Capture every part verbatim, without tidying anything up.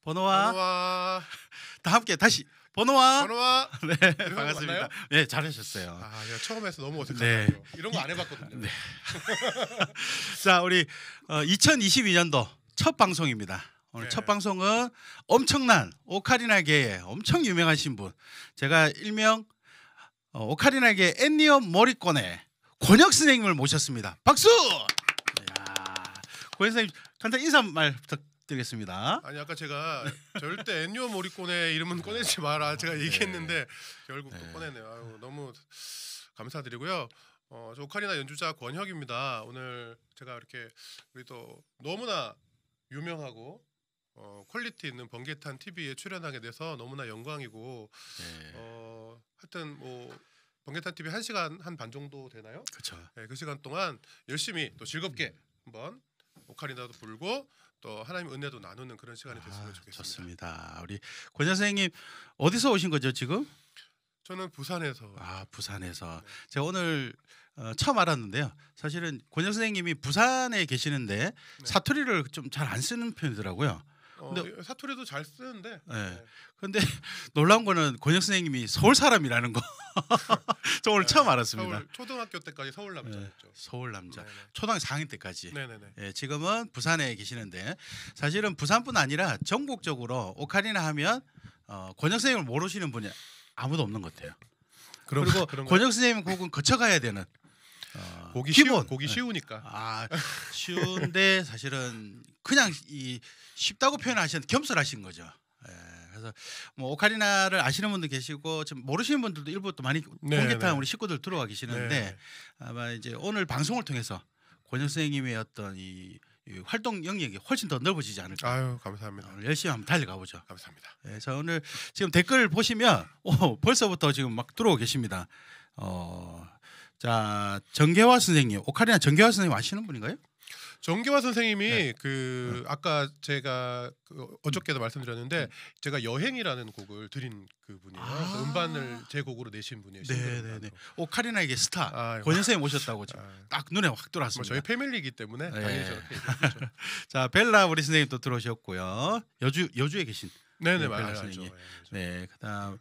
번호와 번호와 다 함께 다시 번호와 번호와 네 이런 거 반갑습니다. 맞나요? 네 잘하셨어요. 아, 제가 처음에서 너무 네. 어색하더라고요. 이런 거 안 해봤거든요. 네. 자 우리 어, 이천이십이 년도 첫 방송입니다. 오늘 네. 첫 방송은 엄청난 오카리나계의 엄청 유명하신 분, 제가 일명 어, 오카리나계 엔니어 머리권의 권혁 선생님을 모셨습니다. 박수! 이야, 권혁 선생님 간단히 인사말 부탁드리겠습니다. 아니 아까 제가 절대 엔니오 모리콘의 이름은 꺼내지 마라 제가 얘기했는데 결국 또 네. 꺼내네요. 아유, 너무 감사드리고요. 어, 저 오카리나 연주자 권혁입니다. 오늘 제가 이렇게 우리 또 너무나 유명하고 어, 퀄리티 있는 번개탄 티비에 출연하게 돼서 너무나 영광이고 네. 어, 하여튼 뭐 번개탄 티비 한 시간 한 반 정도 되나요? 그렇죠. 네, 그 시간 동안 열심히 또 즐겁게 한번 오카리나도 불고 또 하나님 은혜도 나누는 그런 시간이 됐으면 아, 좋겠습니다. 좋습니다. 우리 권혁 선생님 어디서 오신 거죠 지금? 저는 부산에서 아 부산에서 네. 제가 오늘 어, 처음 알았는데요. 사실은 권혁 선생님이 부산에 계시는데 네. 사투리를 좀 잘 안 쓰는 편이더라고요. 어, 근데- 사투리도 잘 쓰는데 네. 근데 놀라운 거는 권혁 선생님이 서울 사람이라는 거. 저 오늘 네, 처음 알았습니다. 서울, 초등학교 때까지 서울 남자였죠. 서울 남자. 네네. 초등학교 사 학년 때까지. 네네네. 예, 지금은 부산에 계시는데 사실은 부산뿐 아니라 전국적으로 오카리나 하면 어, 권혁 선생님을 모르시는 분이 아무도 없는 것 같아요. 그런 그리고 그런 권혁 선생님 곡은 거쳐가야 되는 어, 곡이 기본. 쉬우, 곡이 네. 쉬우니까. 아 쉬운데 사실은 그냥 이 쉽다고 표현하시는 겸손하신 거죠. 예, 그래서 뭐 오카리나를 아시는 분도 계시고 좀 모르시는 분들도 일부 또 많이 네, 공개탄 네. 우리 식구들 들어와 계시는데 네. 아마 이제 오늘 방송을 통해서 권혁 선생님의 어떤 이, 이 활동 영역이 훨씬 더 넓어지지 않을까. 아유 감사합니다. 오늘 열심히 한번 달려가 보죠. 감사합니다. 예, 자 오늘 지금 댓글 보시면 오, 벌써부터 지금 막 들어오고 계십니다. 어, 자 정계화 선생님, 오카리나 정계화 선생님 아시는 분인가요? 정기화 선생님이 네. 그 아까 제가 그 어저께도 말씀드렸는데 제가 여행이라는 곡을 드린 그분이에요. 아. 그래서 음반을 제 곡으로 내신 분이에요. 싱글 네네네. 음반으로. 오카리나에게 스타 아유. 권혁 선생님 오셨다고 지금 아, 딱 눈에 확 뭐 들어왔습니다. 저희 패밀리이기 때문에 네. 당연히 저렇게 얘기하죠. 자 벨라 우리 선생님 또 들어오셨고요. 여주 여주에 계신 네네 네, 맞아요. 벨라 알죠. 선생님. 네, 네 그다음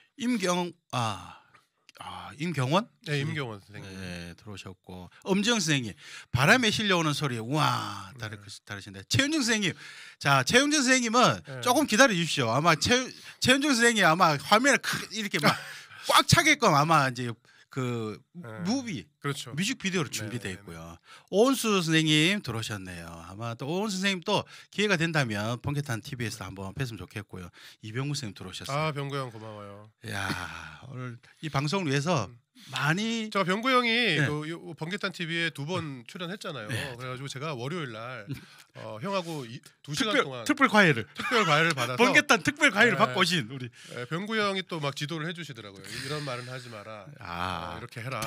임경 아, 아 임경원 네, 임경원 선생님. 네 들어오셨고 엄지영 선생님 바람에 실려오는 소리 우와 다르 네. 다르신데 최윤정 선생님 자 최윤정 선생님은 네. 조금 기다려 주십시오. 아마 최 최윤정 선생님 아마 화면에 크- 이렇게 막 꽉 차게끔 아마 이제 그 네. 무비 그렇죠. 뮤직비디오로 네, 준비되어 네, 네. 있고요. 오은수 선생님 들어오셨네요. 아마 또 오은수 선생님 또 기회가 된다면 번개탄 티비에서 한번 뵀으면 좋겠고요. 이병구 선생님 들어오셨어요. 아 병구 형 고마워요. 야 오늘 이 방송을 위해서 음. 많이 제가 병구 형이 네. 그 요- 번개탄 티비에 두 번 출연했잖아요. 네. 그래가지고 제가 월요일 날 어, 형하고 이, 두 시간 특별 동안 특별 과외를 특별 과외를 받아서 번개탄 특별 과외를 네. 받고 오신 우리 예, 병구 형이 또 막 지도를 해주시더라고요. 이런 말은 하지 마라. 아 어, 이렇게 해라.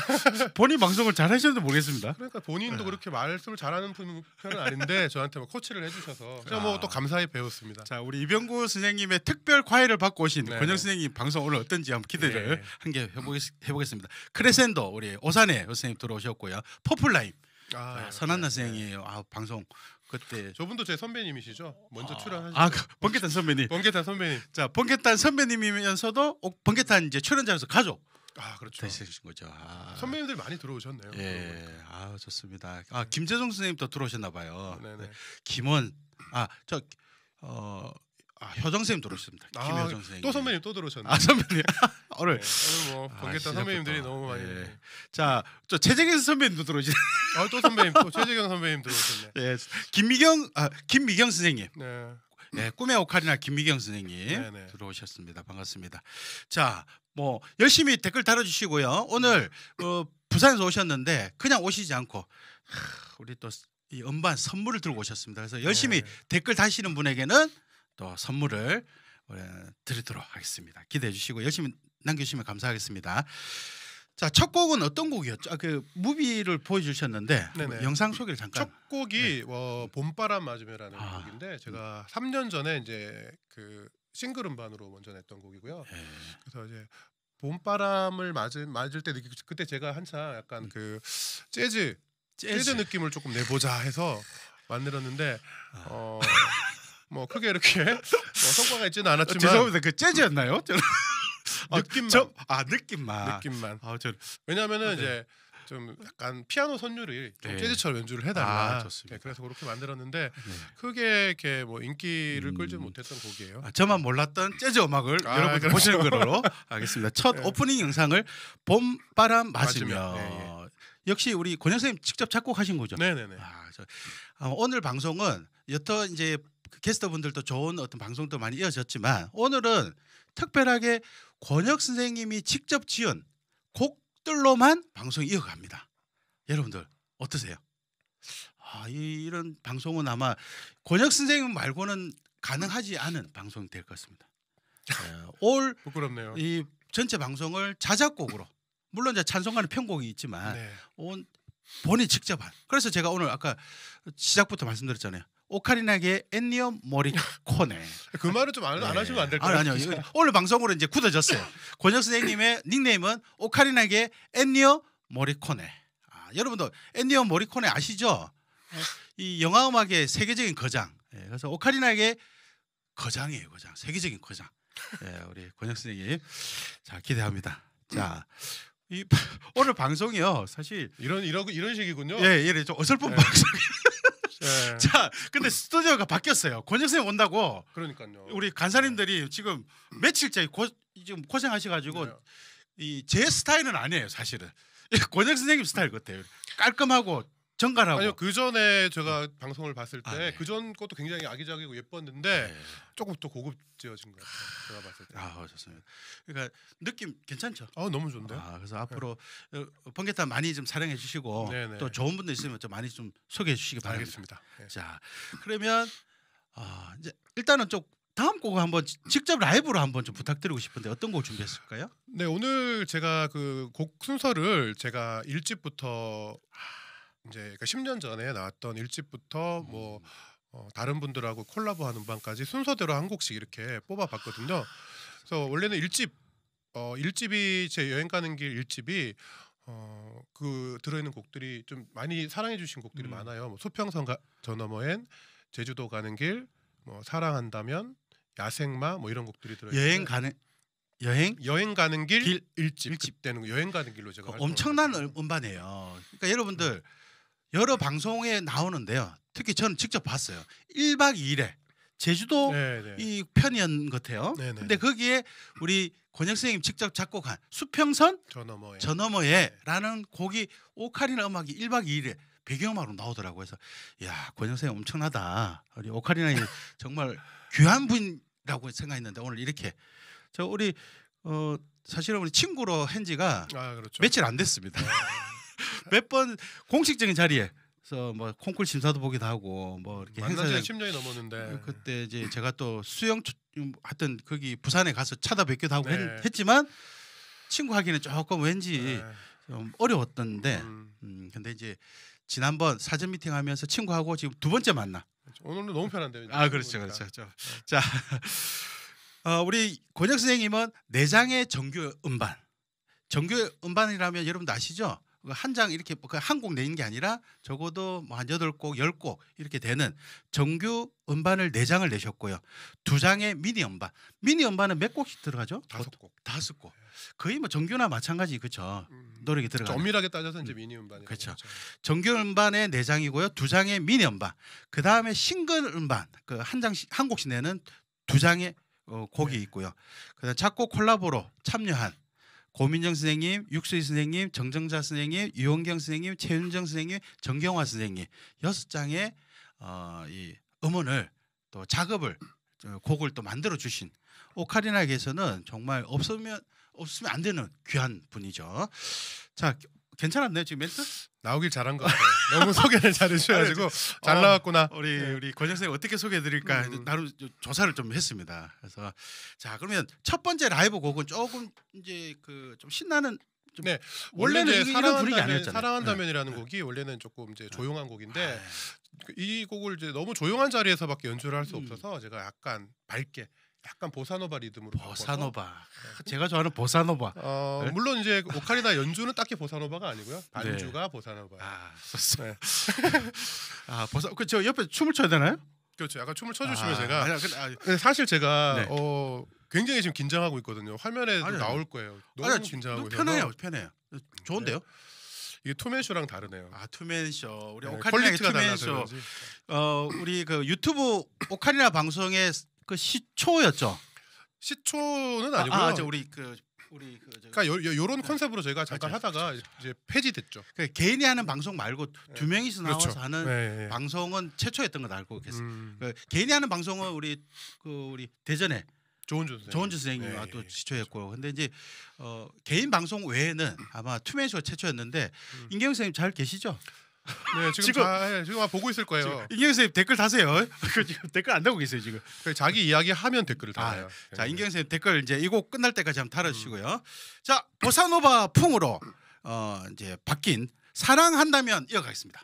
본인 방송을 잘 하셨는지 모르겠습니다. 그러니까 본인도 네. 그렇게 말씀을 잘하는 분- 편은 아닌데 저한테 뭐 코치를 해주셔서 제가 아. 뭐 또 감사히 배웠습니다. 자 우리 이병구 선생님의 특별 과외를 받고 오신 네, 권혁 네. 선생님 방송 오늘 어떤지 한번 기대를 네. 한개 해보겠, 해보겠습니다. 크레센도 우리 오산에 선생님 들어오셨고요. 퍼플라임 아, 아, 예, 선한나 네, 네. 선생님 아, 방송 그때 저분도 제 선배님이시죠? 먼저 출연하신 아, 그 번개탄 선배님. 번개탄 선배님. 자 번개탄 선배님이면서도 오- 번개탄 이제 출연자로서 가족 아 그렇죠. 되신 거죠. 아, 선배님들 많이 들어오셨네요. 예, 아 좋습니다. 아 김재성 선생님 또 들어오셨나 봐요. 네네. 김원 아저 어, 아, 효정 선생님 들어오셨습니다. 아, 김효정 선생님. 또 선배님 또 들어오셨네. 아 선배님 오늘 네, 오늘 뭐 아, 번개탄 시작부터. 선배님들이 너무 많이. 예. 자저 최재경 선배님도 들어오시네. 아 또 선배님 또 최재경 선배님 들어오셨네. 예, 김미경 아 김미경 선생님. 네. 네, 꿈의 오카리나 김미경 선생님 네네. 들어오셨습니다. 반갑습니다. 자, 뭐 열심히 댓글 달아주시고요. 오늘 어, 부산에서 오셨는데 그냥 오시지 않고 하, 우리 또 이 음반 선물을 들고 오셨습니다. 그래서 열심히 네. 댓글 다시는 분에게는 또 선물을 어, 드리도록 하겠습니다. 기대해 주시고 열심히 남겨주시면 감사하겠습니다. 자, 첫 곡은 어떤 곡이었죠? 아, 그 무비를 보여주셨는데 네네. 영상 소개를 잠깐. 첫 곡이 어, 봄바람 맞으며라는 아. 곡인데 제가 삼 년 전에 이제 그 싱글 음반으로 먼저 냈던 곡이고요. 예. 그래서 이제 봄바람을 맞을 맞을 때 느끼 그때 제가 한참 약간 그 재즈 재즈 느낌을 조금 내보자 해서 만들었는데 어 뭐 크게 이렇게 뭐 성과가 있지는 아, 않았지만 죄송합니다. 그 재즈였나요? 저는 아, 느낌만 저, 아 느낌만. 느낌만. 아, 저 왜냐하면은 아, 네. 이제 좀 약간 피아노 선율이 좀 네. 재즈처럼 연주를 해달라. 아, 좋습니다. 네, 그래서 그렇게 만들었는데 네. 크게 이렇게 뭐 인기를 음. 끌지 못했던 곡이에요. 아, 저만 몰랐던 재즈 음악을 아, 여러분들 그렇죠. 보시는 거로 하겠습니다. 첫 네. 오프닝 영상을 봄바람 맞으며 맞으며. 네, 역시 우리 권영 선생님 직접 작곡하신 거죠? 네네네. 아, 저, 아, 오늘 방송은 여터 이제 그 게스트분들도 좋은 어떤 방송도 많이 이어졌지만 오늘은 특별하게 권혁 선생님이 직접 지은 곡들로만 방송 이어갑니다. 여러분들 어떠세요? 아, 이, 이런 방송은 아마 권혁 선생님 말고는 가능하지 않은 방송이 될 것 같습니다. 예, 올 부끄럽네요. 이 전체 방송을 자작곡으로 물론 이제 찬송가는 편곡이 있지만 네. 온 본인 직접 한. 그래서 제가 오늘 아까 시작부터 말씀드렸잖아요. 오카리나게 엔니오 모리코네. 그 말을 좀 안 네. 하시면 안 될까요? 아니, 아니요. 이거 오늘 방송으로 이제 굳어졌어요. 권혁 선생님의 닉네임은 오카리나게 엔니오 모리코네. 아, 여러분들 엔니오 모리코네 아시죠? 이 영화 음악의 세계적인 거장. 예, 그래서 오카리나게 거장이에요, 거장. 세계적인 거장. 예, 우리 권혁 선생님. 자, 기대합니다. 자, 이 오늘 방송이요. 사실 이런 이런 이런 식이군요. 예, 이래 좀 어설픈 네. 방송. 네. 자, 근데 스튜디오가 바뀌었어요. 권혁 선생님 온다고 그러니까요. 우리 간사님들이 지금 며칠째 고, 지금 고생하셔가지고 네. 이 제 스타일은 아니에요, 사실은. 권혁 선생님 스타일 같아요. 깔끔하고 정갈하고. 아니요 그 전에 제가 방송을 봤을 아, 때 네. 그 전 것도 굉장히 아기자기고 예뻤는데 네. 조금 더 고급지어진 것 같아요. 제가 봤을 때. 아, 좋습니다. 그러니까 느낌 괜찮죠? 아 너무 좋은데요. 아, 그래서 앞으로 어, 번개탄 많이 좀 사랑해 주시고 네네. 또 좋은 분들 있으면 좀 많이 좀 소개해 주시기 바랍니다. 알겠습니다. 네. 자, 그러면 아, 이제 일단은 좀 다음 곡을 한번 지- 직접 라이브로 한번 좀 부탁드리고 싶은데 어떤 곡 준비했을까요? 네 오늘 제가 그 곡 순서를 제가 일 집부터 이제 그러니까 십 년 전에 나왔던 일 집부터 뭐 어, 다른 분들하고 콜라보하는 음반까지 순서대로 한 곡씩 이렇게 뽑아봤거든요. 그래서 원래는 일 집 어, 일 집이 제 여행 가는 길 일 집이 어, 그 들어있는 곡들이 좀 많이 사랑해주신 곡들이 음. 많아요. 뭐 수평선 가, 저 너머엔 제주도 가는 길, 뭐 사랑한다면, 야생마 뭐 이런 곡들이 들어있어요. 여행 가는 여행 여행 가는 길, 길 일집 일집. 그때는 여행 가는 길로 제가 그 활동을 엄청난 했거든요. 음- 음반이에요. 그러니까 여러분들 여러 방송에 나오는데요. 특히 저는 직접 봤어요. 일 박 이 일에 제주도 네, 네. 이 편이었는 것 같아요. 네네. 근데 거기에 우리 권혁 선생님 직접 작곡한 수평선 저 너머에 저 너머에라는 곡이 오카리나 음악이 일 박 이 일에 배경음악으로 나오더라고요. 그래서 야, 권혁 선생님 엄청나다. 우리 오카리나이 정말 귀한 분이라고 생각했는데 오늘 이렇게 저 우리 어 사실은 우리 친구로 한 지가 아 그렇죠. 며칠 안 됐습니다. 몇 번 공식적인 자리에서 뭐 콩쿨 심사도 보기도 하고 뭐 이렇게 만난 행사장 지 십 년이 넘었는데 그때 이제 제가 또 수영 초- 음, 하여튼 거기 부산에 가서 찾아뵙기도 하고 네. 했, 했지만 친구 하기는 조금 왠지 네. 좀 어려웠던데 음, 음, 근데 이제 지난번 사전 미팅하면서 친구하고 지금 두 번째 만나. 오늘은 너무 편한데요. 아, 그렇죠, 보니까. 그렇죠. 저, 자, 어, 우리 권혁 선생님은 네 장의 정규 음반. 정규 음반이라면 여러분도 아시죠? 한 장 이렇게 한 곡 내는 게 아니라 적어도 뭐 한 여덟 곡, 열 곡 이렇게 되는 정규 음반을 네 장을 내셨고요. 두 장의 미니 음반. 미니 음반은 몇 곡씩 들어가죠? 다섯 곡. 다섯 곡. 거의 뭐 정규나 마찬가지 그렇죠. 음, 노력이 들어가는. 엄밀하게 따져서 이제 미니 음반이 그렇죠. 정규 음반에 네 장이고요. 두 장의 미니 음반. 그 다음에 싱글 음반 그 한 장씩 한 곡씩 내는 두 장의 어, 곡이 네. 있고요. 그다음 작곡 콜라보로 참여한 고민정 선생님, 육수희 선생님, 정정자 선생님, 유원경 선생님, 최윤정 선생님, 정경화 선생님 여섯 장의 어, 이 음원을 또 작업을 저, 곡을 또 만들어 주신 오카리나에게서는 정말 없으면 없으면 안 되는 귀한 분이죠. 자, 괜찮았네요 지금 멘트? 나오길 잘한 것 같아요. 너무 소개를 잘해주셔가지고 잘 어, 나왔구나. 우리 네. 우리 권혁 선생 어떻게 소개해드릴까 음. 나름 좀 조사를 좀 했습니다. 그래서 자 그러면 첫 번째 라이브 곡은 조금 이제 그 좀 신나는 좀 네, 원래는 원래 이제 이거- 이런 분위기 사랑한다면 아니었잖아요. 사랑한다면이라는 네. 곡이 원래는 조금 이제 조용한 곡인데 아, 이 곡을 이제 너무 조용한 자리에서밖에 연주를 할 수 음. 없어서 제가 약간 밝게 약간 보사노바 리듬으로 바꿔서 보사노바 제가 좋아하는 보사노바. 어, 네? 물론 이제 오카리나 연주는 딱히 보사노바가 아니고요. 반주가 보사노바. 아, 좋습니다. 네. 아 보사 그저 옆에 춤을 춰야 되나요? 그렇죠. 약간 춤을 춰주시면 아, 제가 아니야, 근데, 아, 근데 사실 제가 네. 어 굉장히 지금 긴장하고 있거든요. 화면에도 아니요, 나올 거예요. 너무 아니야, 긴장하고 있어서 편해요, 편해요. 좋은데요? 이게 투맨쇼랑 다르네요. 아 투맨쇼 우리 네, 오카리나의 퀄리티가 투맨쇼. 달라서 그런지. 어 우리 그 유튜브 오카리나 방송의 그 시초였죠. 시초는 아, 아니고요. 아, 저 우리 그 우리 그 저, 그러니까 요, 요, 요런 컨셉으로 저희가 잠깐 그렇죠, 하다가 그렇죠, 이제 폐지됐죠. 그 개인이 하는 방송 말고 두 명이서 나와서 그렇죠. 하는 네, 네. 방송은 최초였던 걸 알고 계세요. 음, 그 개인이 하는 방송은 우리 그 우리 대전에 조은주 선생님. 조은주 선생님과 네. 또 시초였고, 근데 이제 어, 개인 방송 외에는 아마 투맨쇼가 최초였는데 음. 임경 선생님 잘 계시죠? 네, 지금 지금- 잘 지금 아마 보고 있을 거예요. 지금 임경 선생님 댓글 다세요. 그 지금 댓글 안 달고 계세요 지금. 그러니까 자기 이야기 하면 댓글을 아, 달아요. 자 임경 선생님 댓글 이제 이 곡 끝날 때까지 한번 달아주시고요. 자 보사노바 풍으로 어, 이제 바뀐 사랑한다면 이어가겠습니다.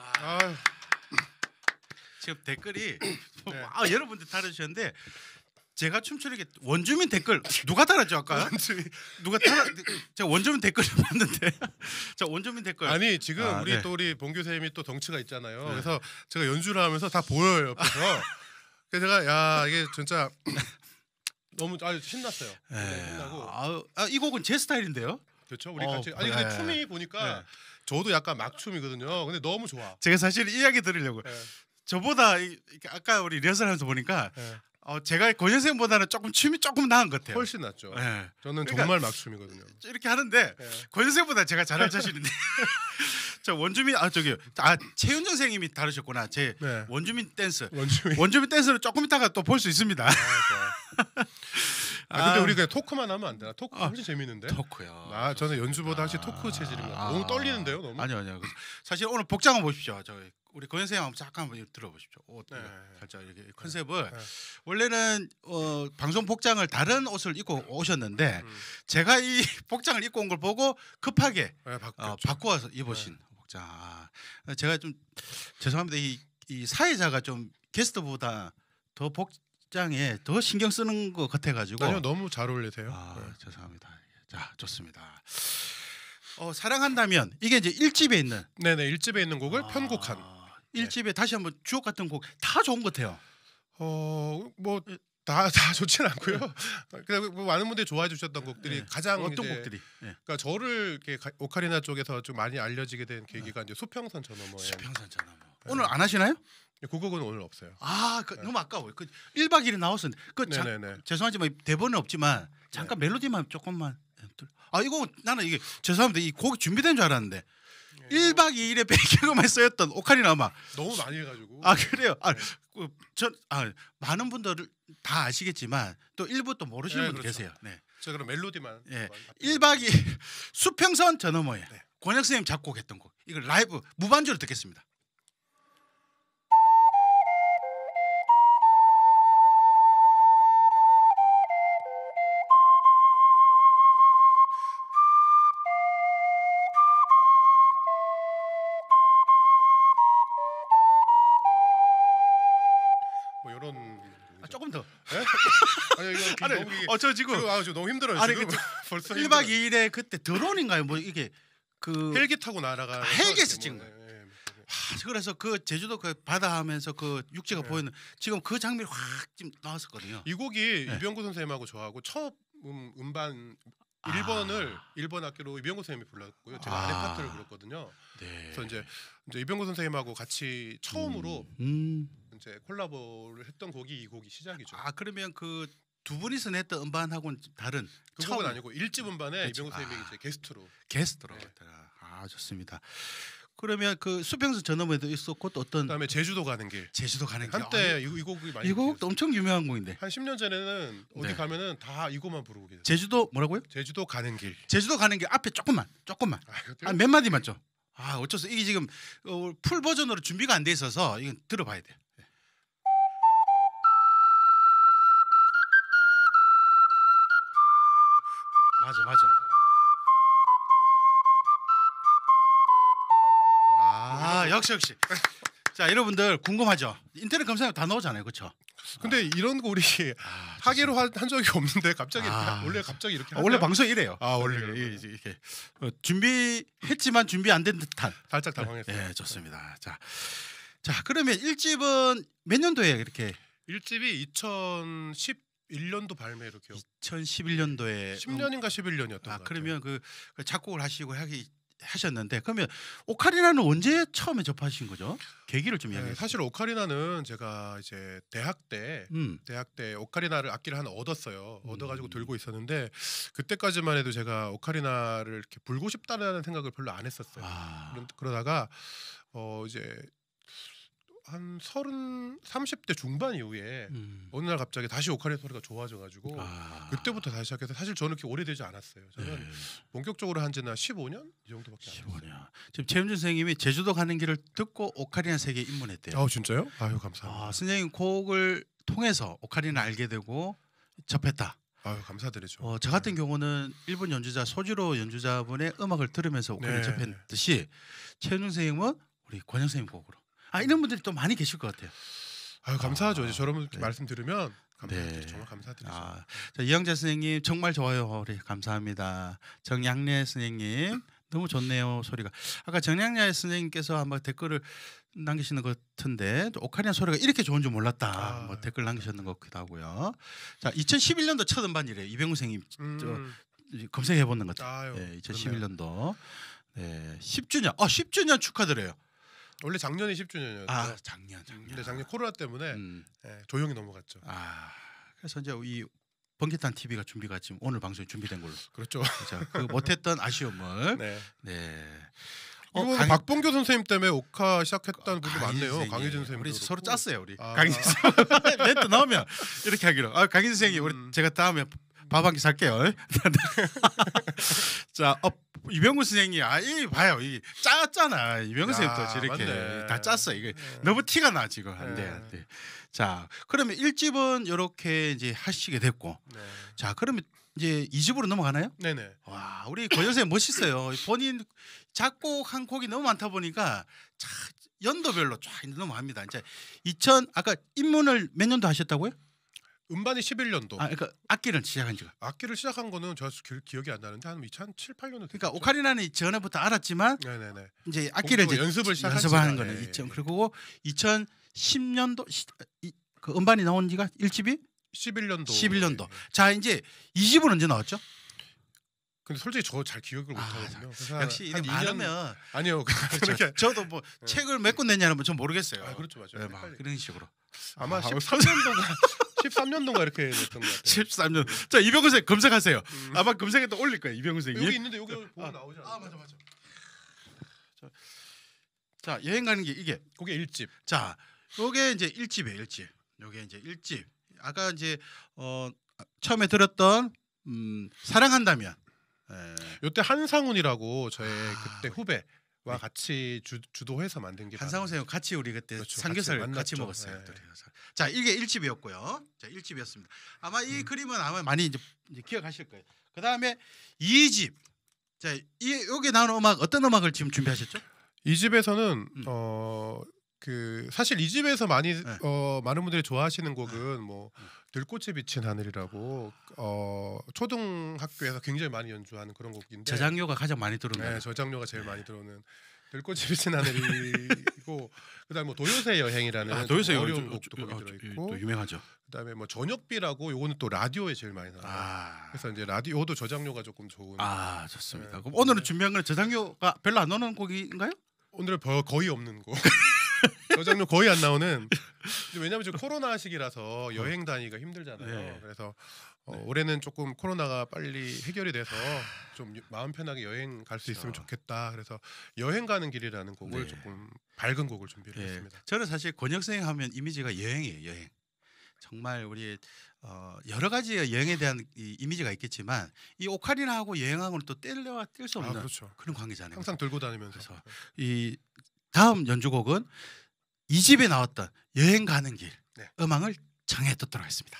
지금 댓글이 네. 아, 여러분들 달아주셨는데 제가 춤추는 게 원주민 댓글 누가 달았죠 아까? 원주민. 누가 달아? 제가 원주민 댓글을 봤는데 자 원주민 댓글 아니 지금 아, 우리 네. 또 우리 봉규 쌤이 또 덩치가 있잖아요. 네. 그래서 제가 연주를 하면서 다 보여요 옆에서. 그래서 제가 야 이게 진짜 너무 아주 신났어요. 예. 신나고 아, 아, 이 곡은 제 스타일인데요. 그렇죠. 우리 어, 같이 아니 근데 네. 춤이 보니까 네. 저도 약간 막춤이거든요. 근데 너무 좋아. 제가 사실 이야기 드리려고 예. 저보다 이- 아까 우리 리허설하면서 보니까 예. 어, 제가 권현 쌤보다는 조금 춤이 조금 나은 것 같아요. 훨씬 낫죠. 예. 저는 그러니까- 정말 막춤이거든요. 이렇게 하는데 예. 권현 쌤보다 제가 잘할 자신인데 저 원주민 아 저기 아 최윤정 선생님이 다루셨구나. 제 네. 원주민 댄스 원주민. 원주민 댄스를 조금 있다가 또 볼 수 있습니다. 아, 좋아. 아, 근데 아. 우리 그냥 토크만 하면 안 되나? 토크 아. 훨씬 재밌는데. 토크요. 아 저는 연주보다 확실히 토크 체질인 것 같아요. 너무 떨리는데요, 너무. 아니요, 아니요. 사실 오늘 복장을 보십시오. 저 우리 권현 선생님 한번 잠깐 한번 들어보십시오. 옷 네. 이거 살짝 이렇게 컨셉을 네. 원래는 어, 방송 복장을 다른 옷을 입고 오셨는데 음. 제가 이 복장을 입고 온 걸 보고 급하게 네, 바뀌었죠. 어, 바꿔서 입으신 복장. 아, 제가 좀 죄송합니다. 이, 이 사회자가 좀 게스트보다 더 복장에 더 신경 쓰는 것 같아가지고. 아니요, 너무 잘 어울리세요. 아, 네. 죄송합니다. 자, 좋습니다. 어, 사랑한다면 이게 이제 일집에 있는 네네 일집에 있는 곡을 아, 편곡한. 일집에 다시 한번 주옥 같은 곡 다 좋은 것 같아요. 어뭐 다 다 좋진 않고요. 그냥 뭐 많은 분들이 좋아해 주셨던 곡들이 네. 가장 어떤 이제 곡들이? 네. 그러니까 저를 이렇게 가- 오카리나 쪽에서 좀 많이 알려지게 된 계기가 이제 수평선 저 너머에. 수평선처럼. 오늘 안 하시나요? 그 곡은 오늘 없어요. 아, 그, 네. 너무 아까워요. 그 일 박 이 일에 나왔었는데. 그 자, 네네네. 죄송하지만 대본은 없지만 잠깐 멜로디만 조금만. 아, 이거 나는 이게 죄송합니다. 이 곡이 준비된 줄 알았는데. 일 박 이 일에 배경음악에 쓰였던 오카리나 음악. 너무 많이 해가지고. 아, 그래요? 아, 네. 그, 전 아, 많은 분들을 다 아시겠지만 또 일부 또 모르시는 네, 분들 그렇죠. 계세요. 네. 제가 그럼 멜로디만. 예. 한번 일 박 이 일 수평선 저 너머에 네. 권혁 선생님 작곡했던 곡. 이거 라이브 무반주로 듣겠습니다. 뭐 이런. 아, 조금 더. 아니 이거 아니, 너무 이게. 어, 저 지금 지금 아 지금 너무 힘들어요. 아니, 지금 그 벌써 일 박 힘들어요. 이 일에 그때 드론인가요? 뭐 이게 그 헬기 타고 날아가. 아, 헬기에서 찍은 거. 하, 그래서 그 제주도 그 바다 하면서 그 육지가 네. 보이는 지금 그 장면이 확 지금 나왔었거든요. 이 곡이 네. 이병구 선생님하고 저하고 첫 음, 음반 아. 일 번을 일 번 악기로 이병구 선생님이 불렀고요. 제가 아. 아래 파트를 불렀거든요. 네. 그래서 이제 이제 이병구 선생님하고 같이 처음으로 음. 이제 콜라보를 했던 곡이 이 곡이 시작이죠. 아, 그러면 그 두 분이서 냈던 음반하고는 좀 다른 그 처음 곡은 아니고 일집 음반에 그치. 이병구 선생님이 아. 이제 게스트로. 게스트로. 네. 아, 좋습니다. 그러면 그 수평선 전어에도 있었고 또 어떤 그다음에 제주도 가는 길. 제주도 가는 길. 한때 이, 이 곡이 많이. 이 곡도 엄청 유명한 곡인데. 한 십 년 전에는 어디 네. 가면은 다 이 곡만 부르고 계세요. 제주도 뭐라고요? 제주도 가는 길. 제주도 가는 길 앞에 조금만 조금만 아, 이것도 아, 몇 마디만 좀. 아, 어쩔 수 이게 지금 어, 풀 버전으로 준비가 안 돼 있어서 이건 들어봐야 돼. 요 맞아, 맞아. 아, 역시 역시. 자, 여러분들 궁금하죠? 인터넷 검색하면 다 나오잖아요, 그렇죠? 근데 이런 거 우리 아, 하기로 한, 한 적이 없는데 갑자기 아. 원래 갑자기 이렇게 아, 원래 하세요? 방송 이래요. 아, 원래 이게, 그래요? 이게, 이게 어, 준비했지만 준비 안 된 듯한. 살짝 당황했어요. 예, 좋습니다. 자, 자 그러면 일 집은 몇 년도에 이렇게 일집이 이천십일 년도 발매 이렇게 이천십일 년도에 십 년인가 십일 년이었던 아 것 같아요. 그러면 그, 그 작곡을 하시고 하기 하셨는데 그러면 오카리나는 언제 처음에 접하신 거죠? 계기를 좀 이야기해 네, 주세요. 사실 오카리나는 제가 이제 대학 때 음. 대학 때 오카리나를 악기를 하나 얻었어요. 음. 얻어가지고 들고 있었는데 그때까지만 해도 제가 오카리나를 이렇게 불고 싶다라는 생각을 별로 안 했었어요. 아. 그런- 그러다가 어 이제 한 서른 삼십 대 중반 이후에 음. 어느 날 갑자기 다시 오카리나 소리가 좋아져가지고 아. 그때부터 다시 시작해서 사실 저는 그렇게 오래되지 않았어요. 저는 네. 본격적으로 한 지는 한 십오 년 이 정도밖에 안 십오 됐어요. 년. 지금 최윤준 선생님이 제주도 가는 길을 듣고 오카리나 세계에 입문했대요. 아 진짜요? 아유 감사합니다. 아, 선생님 곡을 통해서 오카리나 알게 되고 접했다. 아유 감사드리죠. 어, 저 같은 경우는 일본 연주자 소지로 연주자분의 음악을 들으면서 오카리나 네. 접했듯이 최윤준 선생님은 우리 권영 선생님 곡으로. 아, 이런 분들이 또 많이 계실 것 같아요. 아유, 감사하죠. 아, 이제 저런 네. 말씀 들으면 감사드리죠. 네. 정말 감사드리죠. 아, 자, 이영재 선생님 정말 좋아요. 우리 감사합니다. 정양래 선생님 너무 좋네요 소리가. 아까 정양래 선생님께서 아마 댓글을 남기시는 것 같은데 오카리나 소리가 이렇게 좋은 줄 몰랐다. 아, 뭐 댓글 남기셨는 것 같기도 하고요. 자, 이천십일 년도 첫 음반이래요. 이병우 선생님 음, 검색해 보는 것. 아유, 네, 이천십일 년도 네, 십 주년. 아, 십 주년 축하드려요. 원래 작년이 십 주년이었죠. 아, 작년 작년. 근데 작년 코로나 때문에 음. 예, 조용히 넘어갔죠. 아, 그래서 이제 이 번개탄 티비가 준비가 지금 오늘 방송이 준비된 걸로. 그렇죠. 자, 그 못했던 아쉬움을. 네. 네. 어, 강- 박봉규 선생님 때문에 오카 시작했다는 분도 강희진 많네요. 선생님. 강희진 선생님. 우리 서로 짰어요 우리. 아. 강희진 선생님 멘트 나오면 이렇게 하기로. 아, 강희진 선생님 음. 우리 제가 다음에 밥 한 끼 살게요. 자, 어, 이병구 선생님, 아, 이 봐요, 이 짰잖아. 이병구 야, 선생님도 저렇게 맞네. 다 짰어. 이게 네. 너무 티가 나 지금 안 돼, 네. 안 돼. 자, 그러면 일 집은 이렇게 이제 하시게 됐고, 네. 자, 그러면 이제 이 집으로 넘어가나요? 네네. 와, 우리 권 선생 멋있어요. 본인 작곡한 곡이 너무 많다 보니까 자, 연도별로 쫙 넘어갑니다. 이제 이천 아까 입문을 몇 년도 하셨다고요? 음반이 십일 년도. 아, 그러니까 악기를 시작한 지가. 악기를 시작한 거는 저 기, 기억이 안 나는데 한 이천칠, 팔 년도. 그러니까 오카리나는 전에부터 알았지만 네네네. 이제 악기를 이제 연습을 시작한 연습하는 지가, 거는 예, 이천 예. 그리고 이천십 년도 시, 이, 그 음반이 나온 지가 일 집이 십일 년도. 십일 년도. 예, 예. 자, 이제 이 집은 언제 나왔죠? 근데 솔직히 저 잘 기억을 못 아, 하거든요. 그래서 역시 이게 한 이 년 많으면 아니요. 그렇죠. 그렇게 저도 뭐 네. 책을 몇 권 냈냐는 전 모르겠어요. 아, 그렇죠. 맞아요. 네, 막 헷갈려요. 그런 식으로. 아마 아, 십삼 년도가 십삼 년도가 이렇게 됐던 것 같아요. 십삼 년. 자, 이병구 선생 검색하세요. 음. 아마 검색에도 올릴 거예요. 이병구 선생님. 여기 있는데 여기 보면 아, 나오지 않아요? 아, 맞아 맞아. 자, 자, 여행 가는 게 이게. 그게 일 집. 자, 요게 이제 일 집이에요, 일 집. 요게 이제 일 집. 아까 이제 어 처음에 들었던 음, 사랑한다면. 예. 요때 한상훈이라고 저의 아, 그때 후배와 네. 같이 주, 주도해서 만든 게 한상훈 바로 선생님 같이 우리 그때 그렇죠. 삼겹살 같이 같이, 만났죠. 먹었어요. 네. 둘이. 자, 이게 일 집이었고요. 자, 일 집이었습니다. 아마 이 음. 그림은 아마 많이 이제, 이제 기억하실 거예요. 그다음에 이 집. 자, 이 여기 나오는 음악 어떤 음악을 지금 준비하셨죠? 이 집에서는 음. 어 그 사실 이 집에서 많이 네. 어 많은 분들이 좋아하시는 곡은 뭐 음. 들꽃이 비친 하늘이라고 어 초등학교에서 굉장히 많이 연주하는 그런 곡인데 저장료가 가장 많이 들어오는 네, 거예요. 저장료가 제일 네. 많이 들어오는 들꽃이 비친 하늘이고 그다음에 뭐 도요새 여행이라는 아, 좀 도요새 어려운 요- 곡도 요- 거기 요- 들어 있고 또 유명하죠. 그다음에 뭐 저녁비라고 요거는 또 라디오에 제일 많이 나와요. 아, 그래서 이제 라디오도 저장료가 조금 좋은. 아 좋습니다. 네. 그럼 오늘은 준비한 건 저장료가 별로 안 나오는 곡인가요? 오늘은 버- 거의 없는 곡. 저장료 거의 안 나오는. 왜냐면 지금 코로나 시기라서 여행 다니기가 힘들잖아요. 네. 그래서 어, 네. 올해는 조금 코로나가 빨리 해결이 돼서 좀 마음 편하게 여행 갈 수 있으면 그렇죠. 좋겠다. 그래서 여행 가는 길이라는 곡을 네. 조금 밝은 곡을 준비를 예, 했습니다. 저는 사실 권혁 선생 하면 이미지가 여행이에요. 여행. 정말 우리 어, 여러 가지 여행에 대한 이 이미지가 있겠지만 이 오카리나하고 여행하고는 또 뗄래야 뗄 수 아 없는 그렇죠. 그런 관계잖아요. 항상 들고 다니면서. 그래서 이 다음 연주곡은 이 집에 나왔던 여행 가는 길 네. 음악을 정해 듣도록 하겠습니다.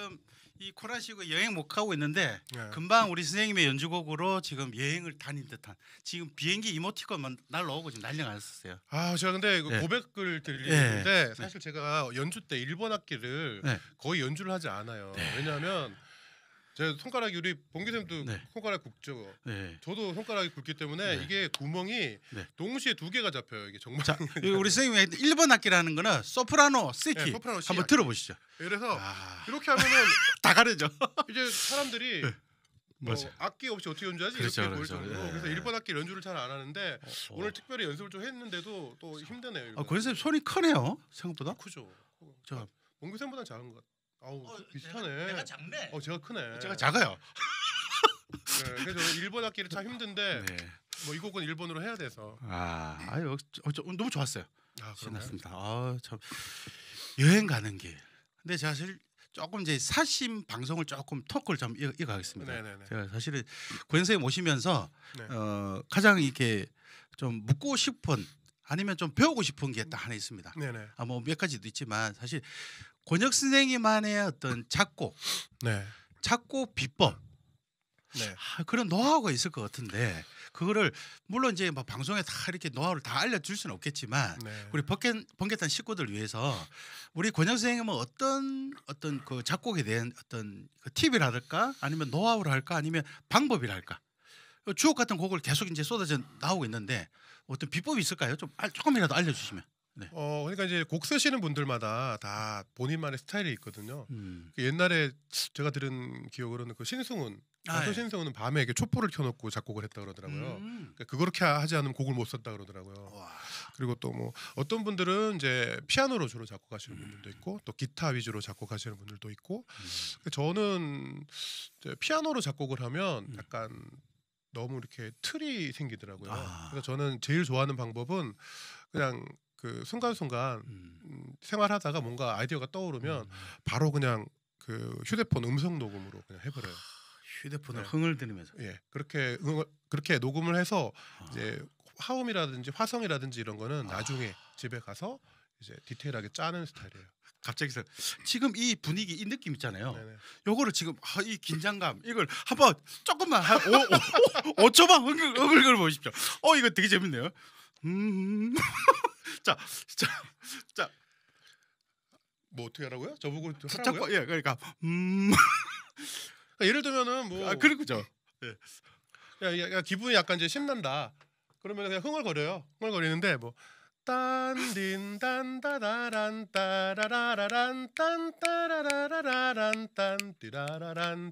지금 이 코로나 시국에 여행 못 가고 있는데 네. 금방 우리 선생님의 연주곡으로 지금 여행을 다닌 듯한 지금 비행기 이모티콘만 날라오고 지금 난리가 났었어요. 아 제가 근데 그 네. 고백을 드리는데 네. 사실 제가 연주 때 일본 악기를 네. 거의 연주를 하지 않아요. 네. 왜냐하면 제 손가락이 우리 봉기쌤도 네. 손가락 굵죠. 네. 저도 손가락이 굵기 때문에 네. 이게 구멍이 네. 동시에 두 개가 잡혀요. 이게 정말. 자, 우리 선생님의 일 번 악기라는 거는 소프라노, C키 네, 소프라노 C 한번 악기. 들어보시죠. 그래서 아, 이렇게 하면은 다 가르죠. 이제 사람들이 뭐 맞아요. 악기 없이 어떻게 연주하지 그렇죠, 이렇게 보일 그렇죠. 정도로 예. 그래서 일본 악기 연주를 잘 안 하는데 어, 오늘 특별히 연습을 좀 했는데도 또 힘드네요. 아, 일본 권 선생님 손이 크네요. 생각보다. 크죠. 저 봉규쌤보다 작은 것. 아우 어, 비슷하네. 내가, 내가 작네. 어 제가 크네. 제가 작아요. 네, 그래서 일본 악기를 참 힘든데 네. 뭐 이 곡은 일본어로 해야 돼서. 아, 아유, 어, 저, 너무 좋았어요. 아 그런가요? 신났습니다. 아, 참 여행 가는 길. 근데 사실 조금 이제 사심 방송을 조금 토크를 좀 이어, 이어가겠습니다. 네네네. 제가 사실은 권 선생님 오시면서 네. 어, 가장 이렇게 좀 묻고 싶은 아니면 좀 배우고 싶은 게 딱 하나 있습니다. 네네. 아, 뭐 몇 가지도 있지만 사실 권혁 선생님만의 어떤 작곡, 네. 작곡 비법 네. 아, 그런 노하우가 있을 것 같은데 그거를 물론 이제 뭐 방송에 다 이렇게 노하우를 다 알려줄 수는 없겠지만 네. 우리 번개, 번개탄 식구들 위해서 우리 권혁 선생님은 어떤 어떤 그 작곡에 대한 어떤 그 팁이랄까 아니면 노하우를 할까 아니면 방법이랄까 주옥 같은 곡을 계속 이제 쏟아져 나오고 있는데 어떤 비법이 있을까요? 좀 알- 조금이라도 알려주시면. 네. 어 그러니까 이제 곡 쓰시는 분들마다 다 본인만의 스타일이 있거든요. 음. 그 옛날에 제가 들은 기억으로는 그 신승훈 아, 가수 예. 신승훈은 밤에 이렇게 촛불을 켜놓고 작곡을 했다 그러더라고요. 음. 그러니까 그렇게 하지 않으면 곡을 못 썼다 그러더라고요. 와. 그리고 또 뭐 어떤 분들은 이제 피아노로 주로 작곡하시는 분들도 있고 또 기타 위주로 작곡하시는 분들도 있고 음. 저는 이제 피아노로 작곡을 하면 음. 약간 너무 이렇게 틀이 생기더라고요. 아. 그래서 저는 제일 좋아하는 방법은 그냥 그 순간순간 음. 음, 생활하다가 뭔가 아이디어가 떠오르면 음. 바로 그냥 그 휴대폰 음성 녹음으로 그냥 해버려요. 휴대폰을 네. 흥을 들으면서. 예, 그렇게 응, 그렇게 녹음을 해서 아. 이제 화음이라든지 화성이라든지 이런 거는 아. 나중에 집에 가서 이제 디테일하게 짜는 스타일이에요. 갑자기 서 지금 이 분위기 이 느낌 있잖아요. 네네. 요거를 지금 아, 이 긴장감 이걸 한번 조금만 한 오 초만 흥을 흥을 보십시오. 어 이거 되게 재밌네요. 음. 자, 자, 자, 뭐 어떻게 하라고요? 저보고 하라고요? 자꾸 예 그러니까 음. 그러니까 예를 들면은 뭐 아 그렇죠. 야, 야, 야, 기분이 약간 이제 신난다. 그러면 그냥 흥얼거려요. 흥얼거리는데 뭐 딴딘 딴따다란 따라라라란 딴따라라라란 딴띠라라란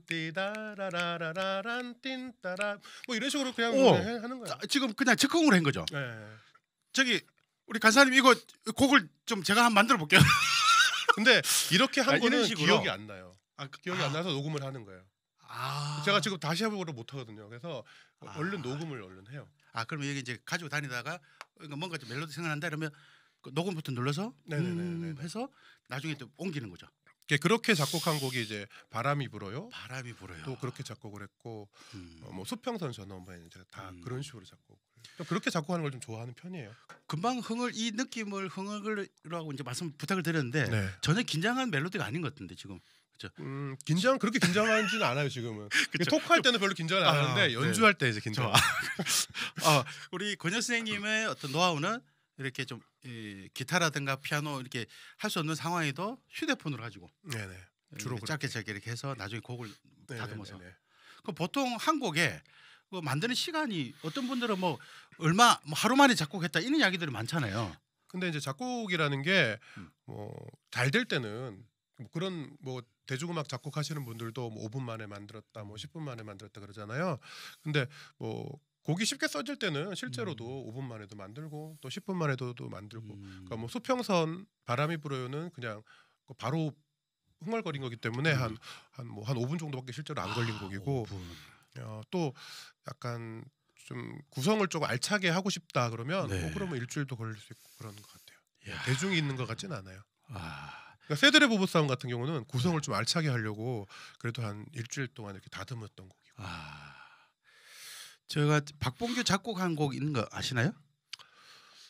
띠다라라라란 띵따라 뭐 이런 식으로 그냥 오. 해- 하는 거야. 자, 지금 그냥 즉흥으로 한 거죠. 네. 저기 우리 간사님 이거 곡을 좀 제가 한번 만들어 볼게요. 근데 이렇게 한 아, 이런 거는 식으로? 기억이 안 나요. 아, 기억이 안 나서 녹음을 하는 거예요. 아. 제가 지금 다시 해보고를 못 하거든요. 그래서 아. 얼른 녹음을 얼른 해요. 아 그러면 여기 이제 가지고 다니다가 그러니까 뭔가 좀 멜로디 생각난다 이러면 그 녹음 버튼 눌러서 네네네네. 음 해서 나중에 또 옮기는 거죠. 이렇게 그렇게 작곡한 곡이 이제 바람이 불어요. 바람이 불어요. 또 그렇게 작곡을 했고 음. 어, 뭐 수평선 전원부에는 제가 다 음. 그런 식으로 작곡. 좀 그렇게 작곡하는 걸 좀 좋아하는 편이에요. 금방 흥을 이 느낌을 흥을이라고 이제 말씀 부탁을 드렸는데 네. 전혀 긴장한 멜로디가 아닌 것 같은데 지금. 음, 긴장 그렇게 긴장하지는 않아요 지금은. 그쵸. 토크할 때는 별로 긴장을 안 아, 하는데 네. 연주할 때 이제 긴장. 어, 우리 권혁 선생님의 어떤 노하우는 이렇게 좀 이, 기타라든가 피아노 이렇게 할 수 없는 상황에도 휴대폰으로 가지고 네네. 주로 이렇게 짧게 짧게 이렇게 해서 나중에 곡을 다듬어서. 네네네네. 그 보통 한 곡에 그 만드는 시간이 어떤 분들은 뭐 얼마 뭐 하루 만에 작곡했다 이런 이야기들이 많잖아요. 근데 이제 작곡이라는 게 음. 뭐 잘 될 때는 뭐 그런 뭐 대중음악 작곡하시는 분들도 뭐 오 분 만에 만들었다, 뭐 십 분 만에 만들었다 그러잖아요. 근데 뭐 곡이 쉽게 써질 때는 실제로도 음. 오 분 만에도 만들고 또 십 분 만에도 또 만들고. 음. 그러니까 뭐 수평선 바람이 불어요는 그냥 그 바로 흥얼거린 거기 때문에 음. 한 한 뭐 한 오 분 정도밖에 실제로 안 걸린 아, 곡이고 오 분. 어, 또 약간 좀 구성을 좀 알차게 하고 싶다 그러면 네. 뭐 그러면 일주일도 걸릴 수 있고 그런 것 같아요. 이야. 대중이 있는 것 같진 않아요. 아. 그러니까 세드레 부부싸움 같은 경우는 구성을 좀 알차게 하려고 그래도 한 일주일 동안 이렇게 다듬었던 곡이고. 아. 제가 박봉규 작곡한 곡 있는 거 아시나요?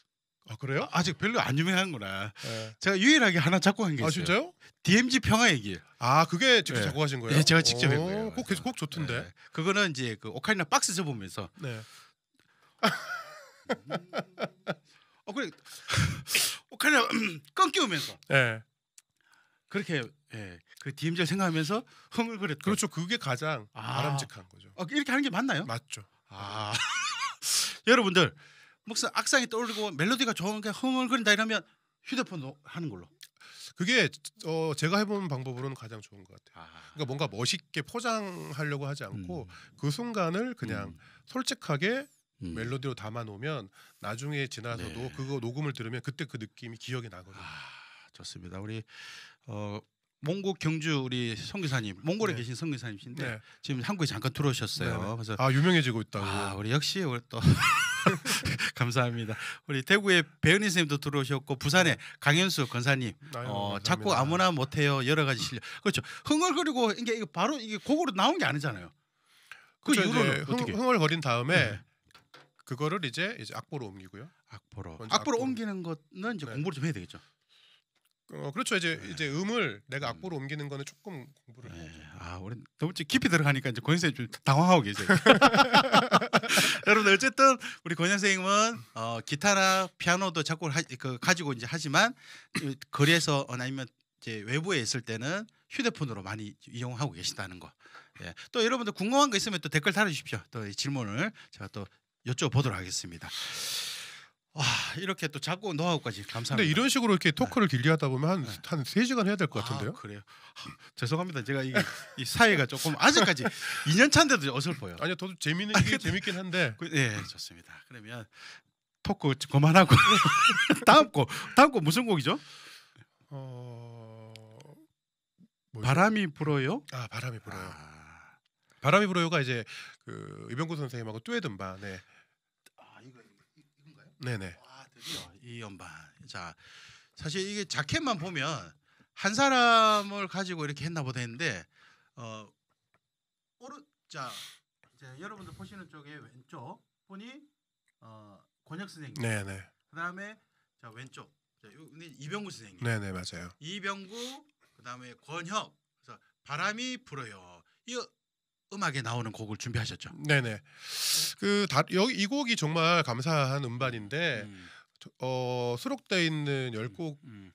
아 그래요? 아직 별로 안 유명한구나. 네. 제가 유일하게 하나 작곡한 게 있어요. 아 진짜요? 디엠지 평화의 길. 아 그게 직접 네. 작곡하신 거예요? 네, 제가 직접 한 오, 거예요. 곡 계속 곡 좋던데. 네. 그거는 이제 그 오카리나 박스 접으면서. 네. 어 그래 오카리나 끊기우면서. 네. 그렇게 예, 그 디엠지를 생각하면서 흥얼거렸던. 그렇죠. 그게 가장 아. 바람직한 거죠. 어, 이렇게 하는 게 맞나요? 맞죠. 아 여러분들 목사 악상이 떠오르고 멜로디가 좋은 게 흥얼거린다 이러면 휴대폰도 하는 걸로. 그게 어 제가 해본 방법으로는 가장 좋은 것 같아요. 아. 그러니까 뭔가 멋있게 포장하려고 하지 않고 음. 그 순간을 그냥 음. 솔직하게 음. 멜로디로 담아 놓으면 나중에 지나서도 네. 그거 녹음을 들으면 그때 그 느낌이 기억이 나거든요. 아, 좋습니다. 우리 어 몽고 경주 우리 선교사님, 몽골에 네. 계신 선교사님이신데 네. 지금 한국에 잠깐 들어오셨어요. 네네. 그래서 아 유명해지고 있다고. 아, 우리 역시 우리 또 감사합니다. 우리 대구에 배은희 선생님도 들어오셨고 부산에 강현수 권사님, 아유, 어, 감사합니다. 작곡 아무나 못해요. 여러 가지 실력. 그렇죠. 흥얼거리고 이게 이거 바로 이게 곡으로 나온 게 아니잖아요. 그 그렇죠, 이후로는 이제 어떻게? 흥, 흥얼거린 다음에 네. 그거를 이제 이제 악보로 옮기고요. 악보로. 먼저 악보로 악보로. 옮기는 거는 이제 네. 공부를 좀 해야 되겠죠. 어, 그렇죠. 이제 네. 이제 음을 내가 음. 악보로 옮기는 거는 조금 공부를 네. 해야죠. 아, 우리 너무 좀 깊이 들어가니까 이제 권 선생님 좀 당황하고 계세요. 여러분 어쨌든 우리 권 선생님은 어, 기타나 피아노도 작곡을 하, 그, 가지고 이제 하지만 이 거리에서 어, 아니면 이제 외부에 있을 때는 휴대폰으로 많이 이용하고 계시다는 거. 예. 또 여러분들 궁금한 거 있으면 또 댓글 달아주십시오. 또 이 질문을 제가 또 여쭤보도록 하겠습니다. 와, 이렇게 또 작곡 노하우까지 감사합니다. 근데 이런 식으로 이렇게 토크를 길게 하다 보면 한 네. 한 세 시간 해야 될 것 같은데요. 아, 그래요. 죄송합니다. 제가 이게 이 사회가 조금 아직까지 이 년 차인데도 어설퍼요. 아니요, 더 재미는 아, 이게 근데- 재밌긴 한데. 그, 네, 좋습니다. 그러면 토크 그만하고 다음 곡 다음 곡 무슨 곡이죠? 어 뭐죠? 바람이 불어요. 아 바람이 불어요. 아, 바람이 불어요가 이제 그 이병구 선생님하고 듀엣 음반. 네, 아, 이거 이건가요? 네네. 와, 드디어 이 연반. 자, 사실 이게 자켓만 보면 한 사람을 가지고 이렇게 했나 보다 했는데 어 오른 자 이제 여러분들 보시는 쪽에 왼쪽 분이 어 권혁 선생님. 네네. 그다음에 자 왼쪽 자 요- 이병구 선생님. 네네 맞아요. 이병구 그다음에 권혁. 그래서 바람이 불어요. 이 음악에 나오는 곡을 준비하셨죠? 네네. 그 다, 여기 이 곡이 정말 감사한 음반인데 음, 어 수록돼 있는 열 곡들 음.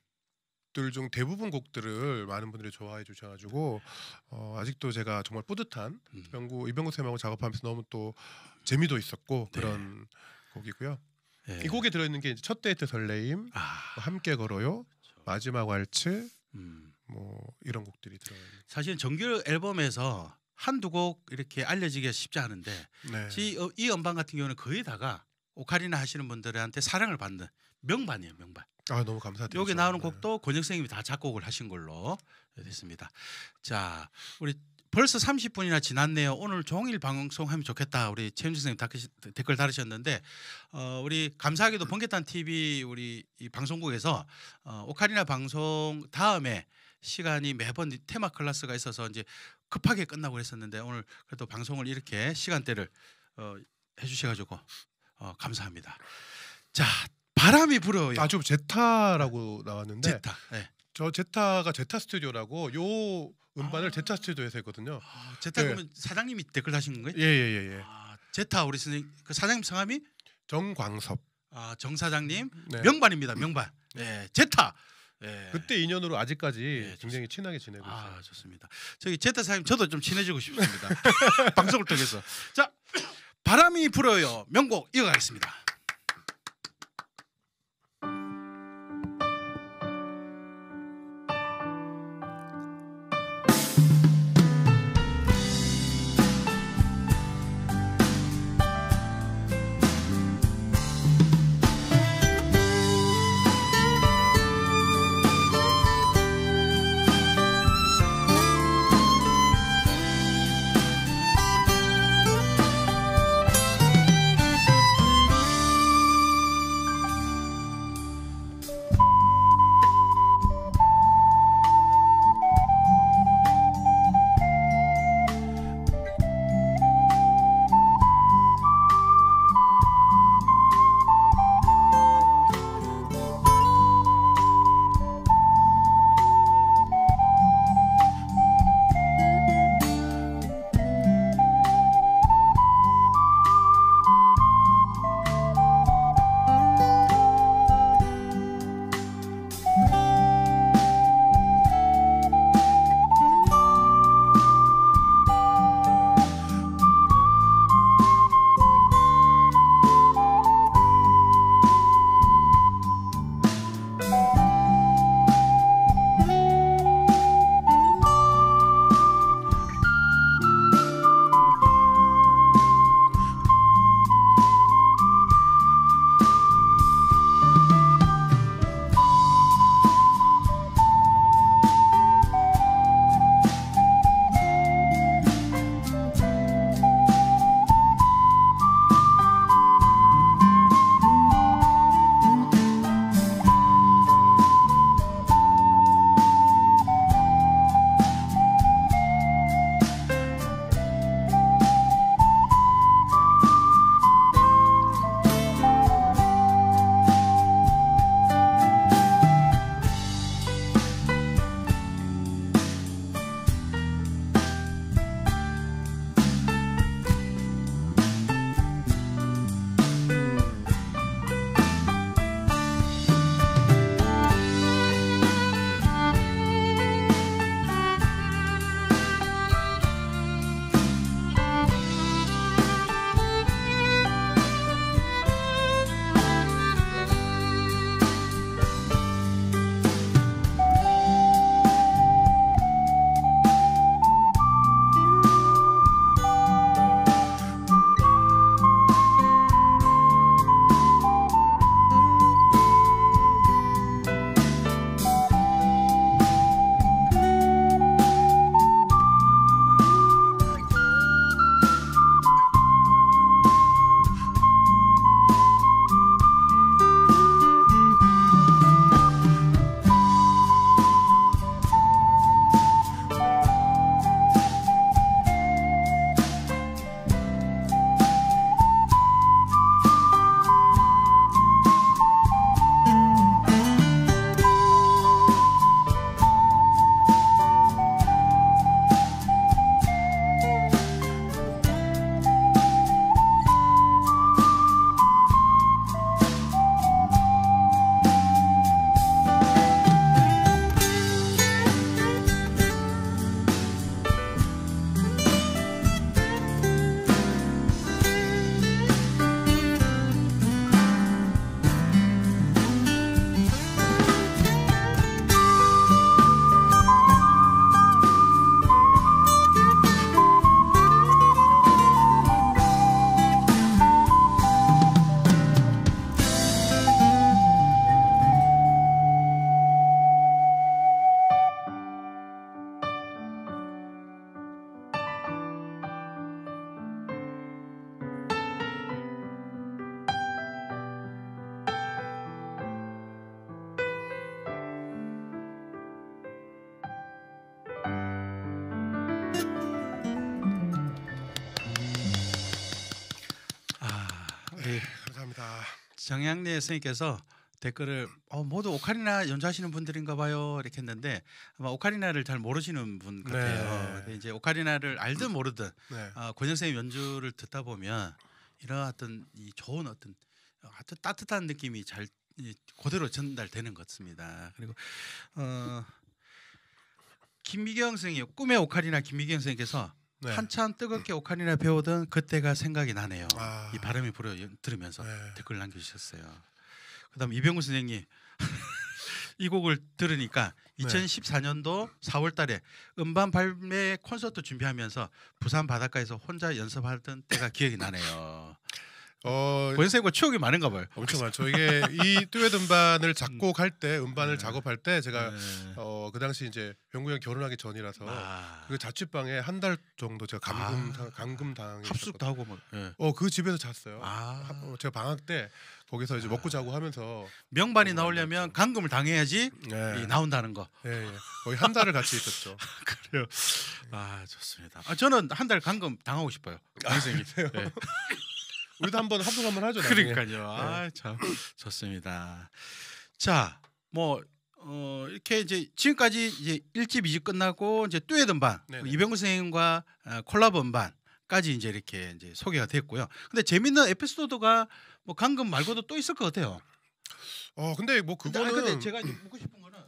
중 대부분 곡들을 많은 분들이 좋아해 주셔가지고 어, 아직도 제가 정말 뿌듯한 음. 이병구 이병구 쌤하고 작업하면서 너무 또 재미도 있었고 네. 그런 곡이고요. 예. 이 곡에 들어있는 게 이제 첫 데이트 설레임, 아, 함께 걸어요, 그렇죠. 마지막 왈츠, 음. 뭐 이런 곡들이 들어있는. 사실 정규 앨범에서 한두 곡 이렇게 알려지기가 쉽지 않은데 네. 이, 어, 이 음반 같은 경우는 거의 다가 오카리나 하시는 분들한테 사랑을 받는 명반이에요, 명반. 아 너무 감사드리죠. 여기 나오는 네. 곡도 권혁 선생님이 다 작곡을 하신 걸로 됐습니다. 자, 우리 벌써 삼십 분이나 지났네요. 오늘 종일 방송하면 좋겠다. 우리 최윤주 선생님 다- 댓글 달으셨는데 어, 우리 감사하게도 번개탄 티비 우리 이 방송국에서 어, 오카리나 방송 다음에 시간이 매번 테마 클래스가 있어서 이제 급하게 끝나고 그랬었는데 오늘 그래도 방송을 이렇게 시간대를 어, 해주셔가지고 어, 감사합니다. 자, 바람이 불어요. 아주 제타라고 나왔는데 제타. 네. 저 제타가 제타 스튜디오라고 요 음반을 아. 제타 스튜디오에서 했거든요. 아, 제타 네. 그러면 사장님이 댓글 다신 건가요? 예예예 예, 예. 아, 제타 우리 선생님 그 사장님 성함이 정광섭. 아, 정 사장님 네. 명반입니다. 명반. 네, 제타. 네. 그때 인연으로 아직까지 네, 굉장히 친하게 지내고 있어요. 아, 좋습니다. 저기 제타 사장님 저도 좀 친해지고 싶습니다. 방송을 통해서. 자, 바람이 불어요. 명곡 이어가겠습니다. 우리 감사합니다. 정양래 선생님께서 댓글을 어, 모두 오카리나 연주하시는 분들인가 봐요 이렇게 했는데 아마 오카리나를 잘 모르시는 분 같아요. 네. 근데 이제 오카리나를 알든 모르든 네. 어, 권영 선생님 연주를 듣다 보면 이런 어떤 이 좋은 어떤 아주 따뜻한 느낌이 잘 이, 그대로 전달되는 것 같습니다. 그리고 어, 김미경 선생님 꿈의 오카리나 김미경 선생님께서 네. 한참 뜨겁게 오카리나 배우던 그때가 생각이 나네요. 아. 이 바람이 불어 들으면서 네. 댓글 남겨주셨어요. 그다음 이병우 선생님 이 곡을 들으니까 네. 이천십사 년도 사월달에 음반 발매 콘서트 준비하면서 부산 바닷가에서 혼자 연습하던 때가 기억이 나네요. 어, 권선생과 추억이 많은가 봐요. 엄청 많죠. 이게 이 듀엣 음반을 작곡할 때, 음반을 네. 작업할 때 제가 네. 어, 그 당시 이제 병구 형 결혼하기 전이라서 아, 그 자취방에 한 달 정도 제가 감금 아. 감금 당했었거든요. 합숙도 하고 뭐. 예. 어, 그 집에서 잤어요. 아. 하- 어, 제가 방학 때 거기서 이제 먹고 자고 하면서 명반이 그거 나오려면 만났죠. 강금을 당해야지 네. 이 나온다는 거. 예, 예. 거의 한 달을 같이 있었죠. 그래요. 아 좋습니다. 아, 저는 한 달 강금 당하고 싶어요. 선생님. 예. 우리도 한번 합숙 한번 하죠. 나중에. 그러니까요. 아, 참 좋습니다. 자, 뭐 어, 이렇게 이제 지금까지 이제 일 집, 이 집 끝나고 이제 듀엣 음반 네네. 이병구 선생님과 어, 콜라보 음반까지 이제 이렇게 이제 소개가 됐고요. 근데 재밌는 에피소드가 뭐 강금 말고도 또 있을 것 같아요. 어, 근데 뭐 근데, 그거는 아니, 근데 제가 이제 묻고 싶은 거는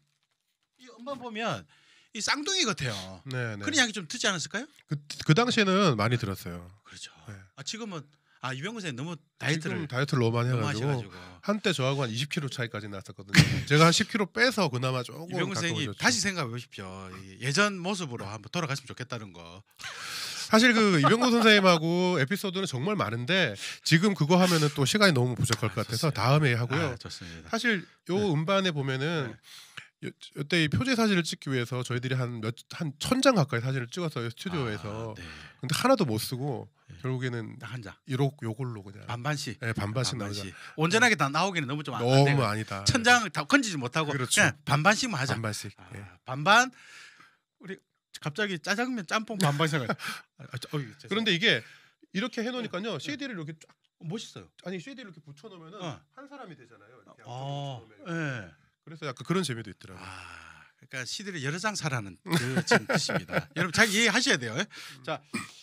이 음반 보면 이 쌍둥이 같아요. 네, 네. 그런 이야기 좀 듣지 않았을까요? 그, 그 당시에는 많이 들었어요. 그렇죠. 네. 아 지금은 아 이병구 선생님 너무 다이어트를 지금 다이어트를 너무 많이 너무 해가지고 하셔가지고 한때 저하고 한 이십 킬로그램 차이까지 났었거든요. 제가 한 십 킬로그램 빼서 그나마 조금 이병구 선생님 가까워졌죠. 다시 생각해 보십시오. 이 예전 모습으로 한번 돌아갔으면 좋겠다는 거. 사실 그 이병구 선생님하고 에피소드는 정말 많은데 지금 그거 하면은 또 시간이 너무 부족할 아, 것 같아서 좋습니다. 다음에 하고요. 아, 좋습니다. 사실 요 네. 음반에 보면은 요, 요때 이 표제 사진을 찍기 위해서 저희들이 한 몇 한 천 장 가까이 사진을 찍었어요 스튜디오에서. 아, 네. 근데 하나도 못 쓰고 네. 결국에는 딱 한 장. 이로 요걸로 그냥 반반씩. 네, 반반씩 나오자. 반반씩. 온전하게 다 나오기는 너무 좀안 너무 되고 아니다. 천장 다 건지지 못하고 그렇죠. 그냥 반반씩만 하자. 반반씩. 아, 예. 반반. 우리 갑자기 짜장면 짬뽕 반반 생각. 아, 저, 어이, 그런데 이게 이렇게 해놓으니까요 씨디를 이렇게 쫙 멋있어요. 아니 씨디를 이렇게 붙여놓으면은 어. 한 사람이 되잖아요. 이렇게 아, 양쪽으로 붙여놓으면. 예. 그래서 약간 그런 재미도 있더라고요. 아, 그러니까 시들을 여러 장 사라는 그 지금 뜻입니다. 여러분 잘 이해하셔야 돼요. 예? 자,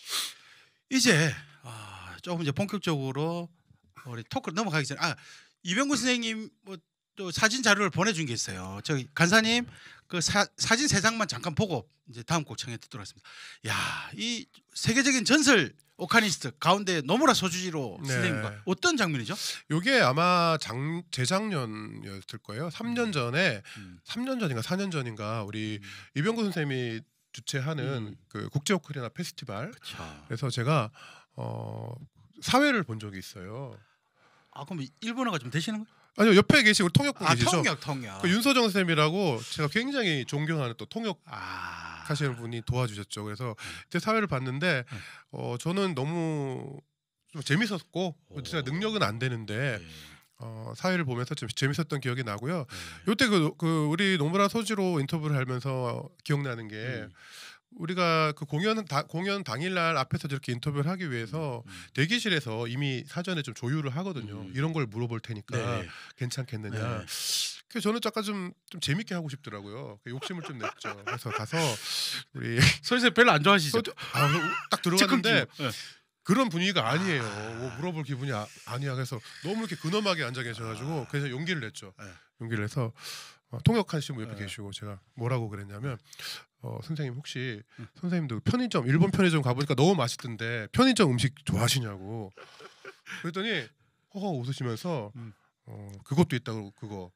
이제 아, 조금 이제 본격적으로 우리 토크로 넘어가기 전에 아 이병구 선생님 뭐 또 사진 자료를 보내준 게 있어요. 저기 간사님 그 사, 사진 세 장만 잠깐 보고 이제 다음 곡 청해 듣도록 하겠습니다. 야, 이 세계적인 전설 오카니스트 가운데 노무라 소주지로 네. 선생님과 어떤 장면이죠? 요게 아마 장, 재작년이었을 거예요. 삼 년 전에 음. 삼 년 전인가 사 년 전인가 우리 이병구 선생님이 주최하는 음. 그 국제 오카리나 페스티벌. 그렇죠. 그래서 제가 어, 사회를 본 적이 있어요. 아 그럼 일본어가 좀 되시는 거예요? 아니요 옆에 계시고 통역분 아 계시죠. 통역 통역. 그 윤서정 선생님이라고 제가 굉장히 존경하는 또 통역 아 하시는 분이 도와주셨죠. 그래서 그때 사회를 봤는데 네. 어, 저는 너무 좀 재밌었고 오. 제가 능력은 안 되는데 네. 어, 사회를 보면서 좀 재밌었던 기억이 나고요. 네. 요때 그, 그 우리 노무라 소지로 인터뷰를 하면서 기억나는 게 음. 우리가 그 공연 다, 공연 당일날 앞에서 저렇게 인터뷰를 하기 위해서 음. 대기실에서 이미 사전에 좀 조율을 하거든요. 음. 이런 걸 물어볼 테니까 네. 괜찮겠느냐. 네. 그래서 저는 약간 좀, 좀 재밌게 하고 싶더라고요. 욕심을 좀 냈죠. 그래서 가서 우리 선생님 별로 안 좋아하시죠? 소주- 아, 딱 들어갔는데 네. 그런 분위기가 아니에요. 아. 뭐 물어볼 기분이 아, 아니야. 그래서 너무 이렇게 근엄하게 앉아 계셔가지고 그래서 용기를 냈죠. 네. 용기를 해서 어, 통역하신 분 옆에 네. 계시고 제가 뭐라고 그랬냐면 어, 선생님 혹시 음. 선생님도 편의점 일본 편의점 가보니까 너무 맛있던데 편의점 음식 좋아하시냐고 그랬더니 허허 웃으시면서 음. 어, 그것도 있다고 그거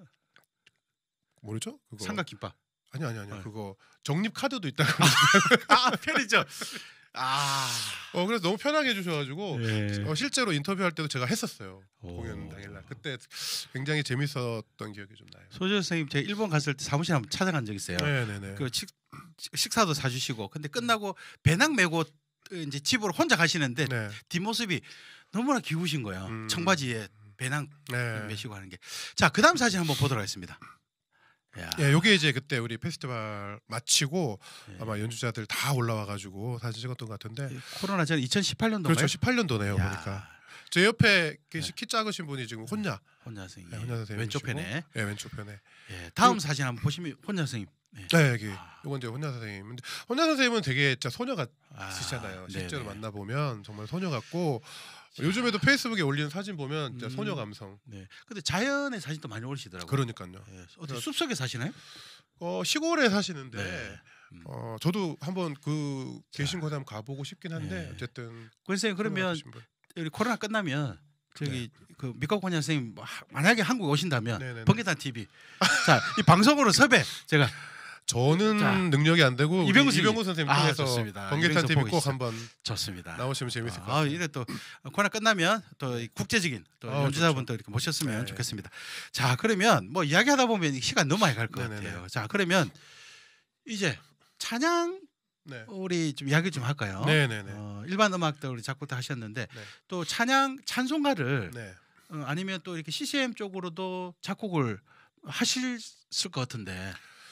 뭐랬죠? 그거 삼각김밥. 아니 아니 아니 네. 그거 적립 카드도 있다고 아 편의점. 아. 어 그래서 너무 편하게 해주셔가지고 네. 어, 실제로 인터뷰할 때도 제가 했었어요. 오. 공연 당일날 그때 굉장히 재밌었던 기억이 좀 나요. 소주 선생님 제가 일본 갔을 때 사무실 한번 찾아간 적 있어요. 네네네. 그 식, 식사도 사주시고 근데 끝나고 배낭 메고 이제 집으로 혼자 가시는데 네. 뒷모습이 너무나 귀우신 거예요. 음. 청바지에 배낭 네. 메시고 하는 게. 자 그다음 사진 한번 보도록 하겠습니다. 야. 예, 요게 이제 그때 우리 페스티벌 마치고 예. 아마 연주자들 다 올라와가지고 사진 찍었던 것 같은데 코로나 전 이천십팔 년도인가요? 그렇죠 십팔 년도네요 보니까 제 옆에 계시 키 작으신 분이 지금 혼야. 혼야 선생님. 네, 혼야 선생님. 왼쪽 편에. 네, 왼쪽 편에. 예, 다음 사진 한번 보시면 혼야 선생님. 네. 네, 여기. 아. 이건 이제 혼야 선생님. 근데 혼야 선생님은 되게 진짜 소녀 같으시잖아요. 아, 실제로 네네. 만나 보면 정말 소녀 같고 요즘에도 페이스북에 올리는 사진 보면 진짜 음. 소녀 감성. 네. 근데 자연의 사진도 많이 올리시더라고요. 그러니까요. 예, 어떻게 숲속에 사시나요? 어, 시골에 사시는데 네. 음. 어, 저도 한번 그 계신 곳에 한번 가보고 싶긴 한데 네. 어쨌든 권 선생님 그러면 소녀 같으신 분. 우리 코로나 끝나면 저기 그 미국 권야 선생님 뭐 하- 만약에 한국에 오신다면 네네네. 번개탄 티비 자 이 방송으로 섭외 제가 저는 자, 능력이 안 되고 우리 이병우 이병우 선생님 아, 통해서 좋습니다. 번개탄 이병수 티비 보고 꼭 있어요. 한번 좋습니다. 나오시면 재밌을 것 아, 같아요. 이래 또 코로나 끝나면 또이 국제적인 또 아, 연주자분도 이렇게 모셨으면 네. 좋겠습니다. 자 그러면 뭐 이야기하다 보면 시간 너무 많이 갈 것 네네네. 같아요. 자 그러면 이제 찬양 네. 우리 좀 이야기 좀 할까요? 네네네. 어, 일반 음악도 우리 작곡도 하셨는데 네. 또 찬양 찬송가를 네. 어, 아니면 또 이렇게 씨씨엠 쪽으로도 작곡을 하실 것 같은데.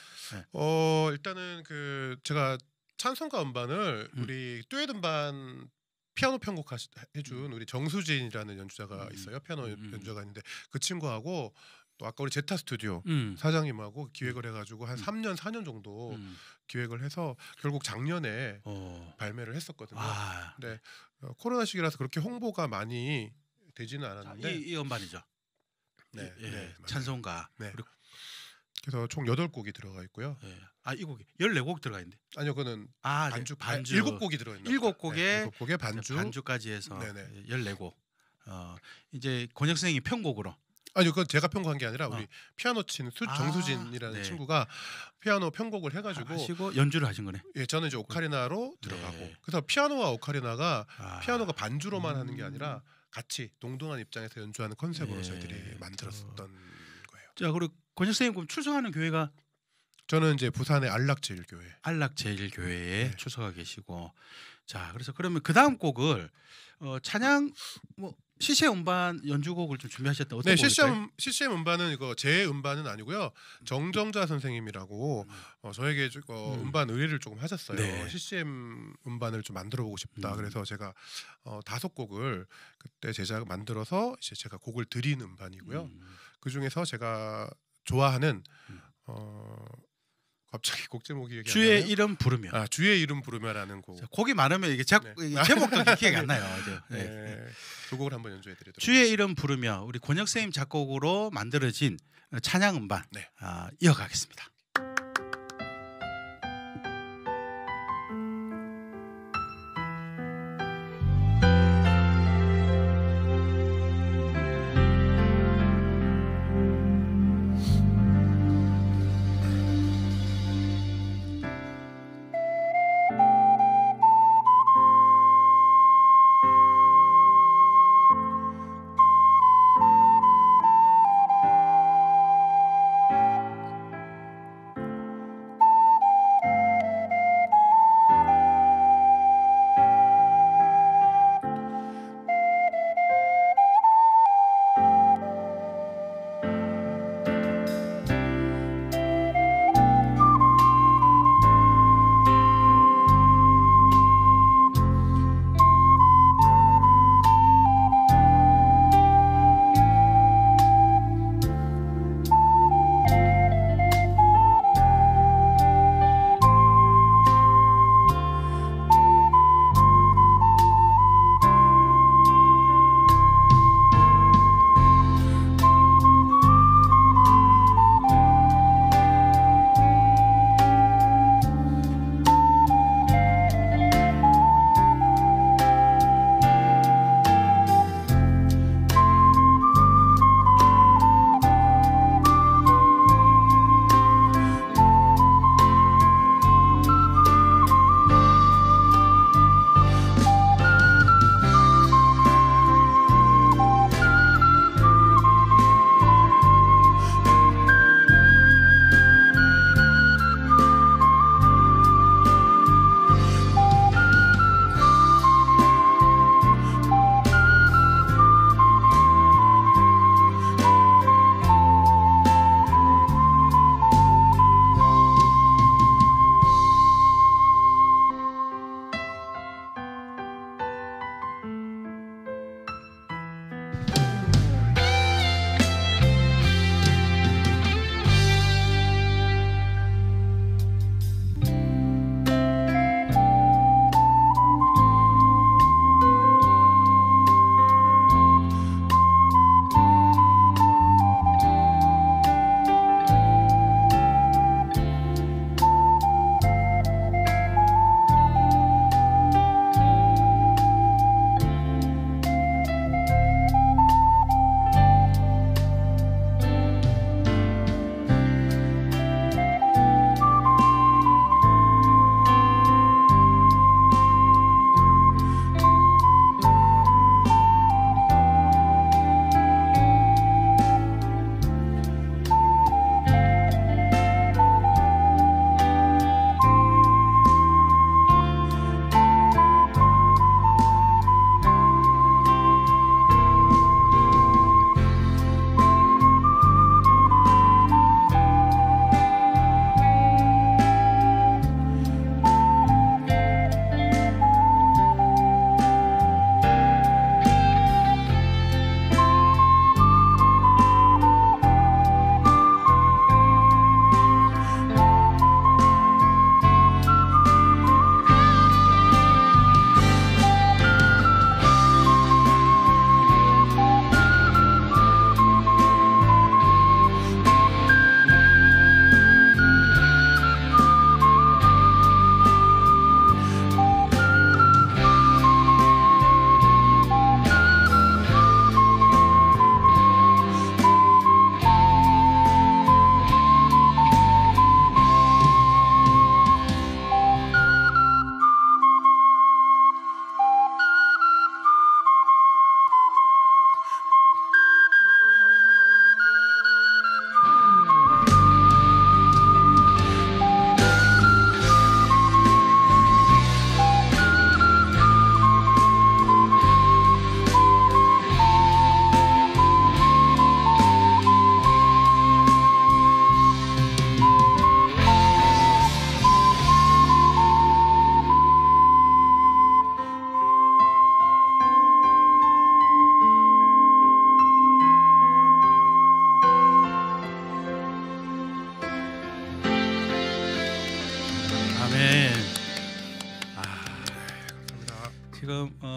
어 일단은 그 제가 찬송가 음반을 음. 우리 듀엣 음반 피아노 편곡 하시- 해준 우리 정수진이라는 연주자가 음. 있어요. 피아노 음. 연주자가 있는데 그 친구하고 또 아까 우리 제타 스튜디오 음. 사장님하고 기획을 해가지고 한 음. 삼 년 사 년 정도 음. 기획을 해서 결국 작년에 어. 발매를 했었거든요. 아. 근데 어, 코로나 시기라서 그렇게 홍보가 많이 되지는 자, 않았는데 이, 이 음반이죠. 네, 예, 네, 맞아요. 찬송가. 네. 그리고 그래서 총 여덟 곡이 들어가 있고요. 예. 아, 이 곡이 열네 곡 들어가 있는데. 아니요, 그거는 아, 반주 반주. 반주 일곱 곡이 들어 있는 일곱 곡에 일곱 곡에 반주. 반주까지 해서 네네. 열네 곡. 어, 이제 권혁 선생님 편곡으로. 아니요, 그건 제가 편곡한 게 아니라 우리 어. 피아노 치는 수, 아, 정수진이라는 네. 친구가 피아노 편곡을 해가지고 하시고 연주를 하신 거네. 예, 저는 이제 오카리나로 들어가고 네. 그래서 피아노와 오카리나가 아. 피아노가 반주로만 하는 게 음. 아니라 같이 동등한 입장에서 연주하는 컨셉으로 네. 저희들이 만들었었던 거예요. 자, 그리고 권혁 선생님 그럼 출석하는 교회가 저는 이제 부산의 안락제일교회. 안락제일교회에 네. 출석하 계시고. 자, 그래서 그러면 그 다음 곡을 어, 찬양 뭐 씨씨엠 음반 연주곡을 좀 준비하셨던 어떤 네, 곡일까요? 씨씨엠 씨씨엠 음반은 이거 제 음반은 아니고요. 정정자 선생님이라고 어, 저에게 주- 어, 음. 음반 의뢰를 조금 하셨어요. 네. 씨씨엠 음반을 좀 만들어 보고 싶다. 음. 그래서 제가 어, 다섯 곡을 그때 제작 만들어서 이제 제가 곡을 드린 음반이고요. 음. 그 중에서 제가 좋아하는 음. 어, 갑자기 곡 제목이 기억이 안 주의 나네요. 이름 부르며. 아, 주의 이름 부르며라는 곡. 자, 곡이 많으면 이게, 작, 네. 이게 제목도 기억이 안 나요. 이제. 네. 네. 그 곡을 한번 연주해 드리도록. 주의 이름 부르며 우리 권혁 선생님 작곡으로 만들어진 찬양 음반 네. 아, 이어가겠습니다.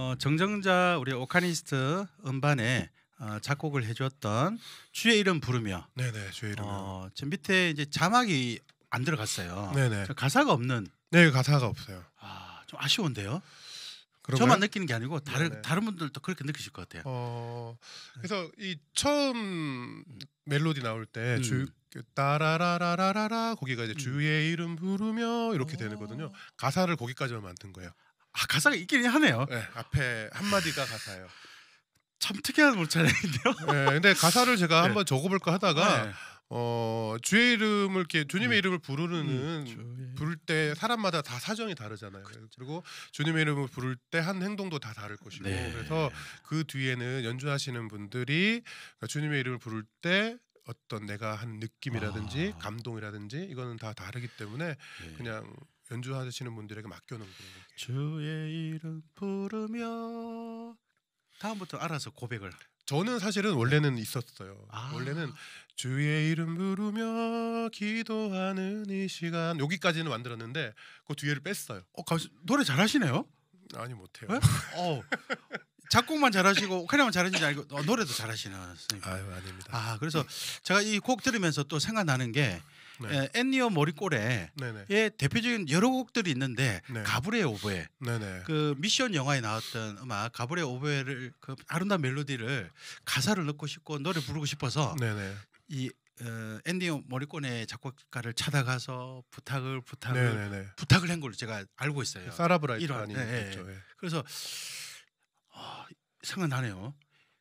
어, 정정자 우리 오카니스트 음반에 어, 작곡을 해주었던 주의 이름 부르며 네네 주의 이름. 어, 저 밑에 이제 자막이 안 들어갔어요. 네네. 저 가사가 없는. 네 가사가 없어요. 아, 좀 아쉬운데요. 그런가요? 저만 느끼는 게 아니고 다른 네네. 다른 분들도 그렇게 느끼실 것 같아요. 어 그래서 이 처음 멜로디 나올 때 음. 주 따라라라라라라 거기가 이제 음. 주의 이름 부르며 이렇게 오. 되거든요. 가사를 거기까지만 만든 거예요. 아, 가사가 있긴 하네요. 네, 앞에 한 마디가 가사예요. 참 특이한 물차량인데요. 네, 근데 가사를 제가 네. 한번 적어볼까 하다가 네. 어 주의 이름을 이렇게 주님의 음. 이름을 부르는 음, 주의- 부를 때 사람마다 다 사정이 다르잖아요. 그리고 주님의 이름을 부를 때 한 행동도 다 다를 것이고 네. 그래서 그 뒤에는 연주하시는 분들이 주님의 이름을 부를 때 어떤 내가 한 느낌이라든지 아. 감동이라든지 이거는 다 다르기 때문에 네. 그냥 연주하시는 분들에게 맡겨놓은 그런 거예요. 주의 이름 부르며 다음부터 알아서 고백을. 저는 사실은 원래는 있었어요. 아. 원래는 주의 이름 부르며 기도하는 이 시간 여기까지는 만들었는데 그 뒤에를 뺐어요. 어, 가수, 노래 잘하시네요. 아니 못해요. 네? 어, 작곡만 잘하시고 오카리나만 잘하시는 게 아니고 어, 노래도 잘하시는 선생님. 아유 아닙니다. 아, 그래서 제가 이 곡 들으면서 또 생각나는 게 네. 에, 엔니오 모리꼬레의 네네. 대표적인 여러 곡들이 있는데 네. 가브리엘 오보에 네네. 그 미션 영화에 나왔던 음악 가브리엘 오보에를 그 아름다운 멜로디를 가사를 넣고 싶고 노래 부르고 싶어서 네네. 이 어, 엔니오 모리꼬네 작곡가를 찾아가서 부탁을 부탁을 네네네. 부탁을 한 걸로 제가 알고 있어요. 사라브라이트만이 일화. 네, 있죠. 예. 그래서 어, 생각나네요.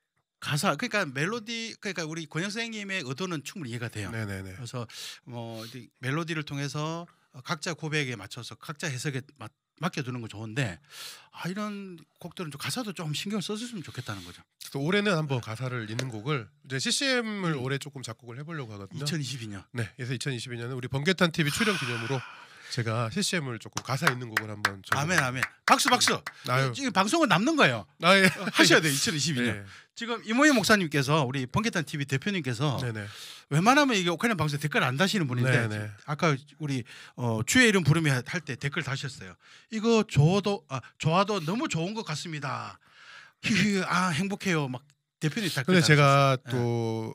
가사 그러니까 멜로디 그러니까 우리 권영 선생님의 의도는 충분히 이해가 돼요. 네네네. 그래서 뭐 이제 멜로디를 통해서 각자 고백에 맞춰서 각자 해석에 맞, 맡겨두는 건 좋은데 아, 이런 곡들은 좀 가사도 좀 신경 써줬으면 좋겠다는 거죠. 그래서 올해는 한번 가사를 있는 곡을 이제 씨씨엠을 음. 올해 조금 작곡을 해보려고 하거든요. 이천이십이 년. 네, 그래서 이천이십이 년은 우리 번개탄 티비 출연 기념으로 제가 씨씨엠을 조금 가사 있는 곡을 한번 적어볼게요. 아멘 아멘. 박수 박수. 아유. 지금 방송은 남는 거예요. 아, 예. 하셔야 돼요. 이천이십이 년. 네. 지금 이모희 목사님께서 우리 번개탄 티비 대표님께서 네네. 웬만하면 이게 오카리나 방송 댓글 안 다시는 분인데 네네. 아까 우리 어, 주의 이름 부르며 할 때 댓글 다셨어요. 이거 좋아도 아, 좋아도 너무 좋은 것 같습니다. 히히, 아 행복해요. 막 대표님 댓글. 근데 제가 다셨어요. 또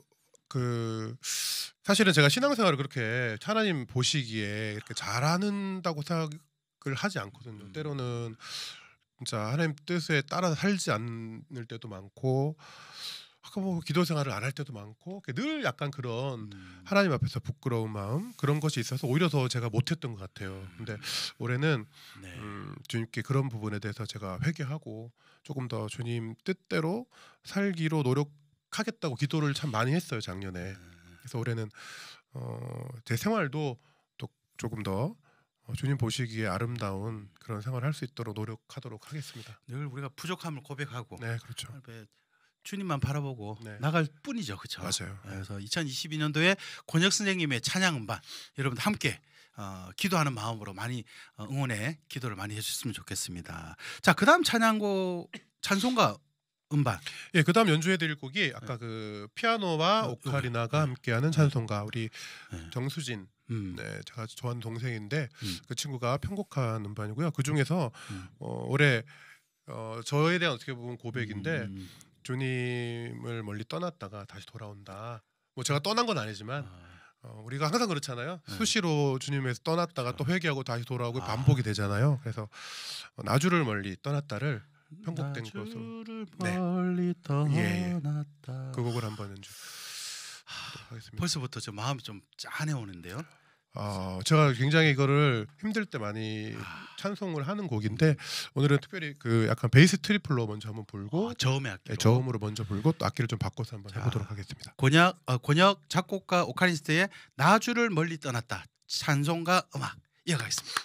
그 사실은 제가 신앙생활을 그렇게 하나님 보시기에 이렇게 잘하는다고 생각을 하지 않거든요. 음. 때로는 진짜 하나님 뜻에 따라 살지 않을 때도 많고 아까 뭐 기도 생활을 안 할 때도 많고 늘 약간 그런 음. 하나님 앞에서 부끄러운 마음 그런 것이 있어서 오히려 더 제가 못했던 것 같아요. 근데 올해는 네. 음, 주님께 그런 부분에 대해서 제가 회개하고 조금 더 주님 뜻대로 살기로 노력하겠다고 기도를 참 많이 했어요 작년에. 그래서 올해는 어, 제 생활도 또 조금 더 어, 주님 보시기에 아름다운 그런 생활을 할 수 있도록 노력하도록 하겠습니다. 늘 우리가 부족함을 고백하고 네, 그렇죠. 앞에 주님만 바라보고 네. 나갈 뿐이죠, 그렇죠? 맞아요. 그래서 이천이십이 년도에 권혁 선생님의 찬양 음반 여러분 함께 어, 기도하는 마음으로 많이 어, 응원해 기도를 많이 해주셨으면 좋겠습니다. 자, 그다음 찬양곡 찬송가 음반. 예, 그다음 연주해드릴 곡이 아까 그 피아노와 어, 오카리나가 네. 함께하는 찬송가 우리 네. 정수진, 음. 네, 제가 좋아하는 동생인데 음. 그 친구가 편곡한 음반이고요. 그 중에서 음. 어, 올해 어, 저에 대한 어떻게 보면 고백인데 음. 주님을 멀리 떠났다가 다시 돌아온다. 뭐 제가 떠난 건 아니지만 아, 어, 우리가 항상 그렇잖아요. 네. 수시로 주님에서 떠났다가 또 회개하고 다시 돌아오고 아. 반복이 되잖아요. 그래서 어, 나주를 멀리 떠났다를 편곡된 것으로 나주를 네. 멀리 예, 예. 떠났다. 그 곡을 한번 연주 하겠습니다. 벌써부터 저 마음이 좀 짠해 오는데요. 어, 제가 굉장히 이거를 힘들 때 많이 찬송을 하는 곡인데 오늘은 특별히 그 약간 베이스 트리플로 먼저 한번 불고 아, 저음의 악기로. 네, 저음으로 먼저 불고 또 악기를 좀 바꿔서 한번 자. 해보도록 하겠습니다. 권혁 어, 권혁 작곡가 오카리스트의 나주를 멀리 떠났다 찬송가 음악 이어가겠습니다.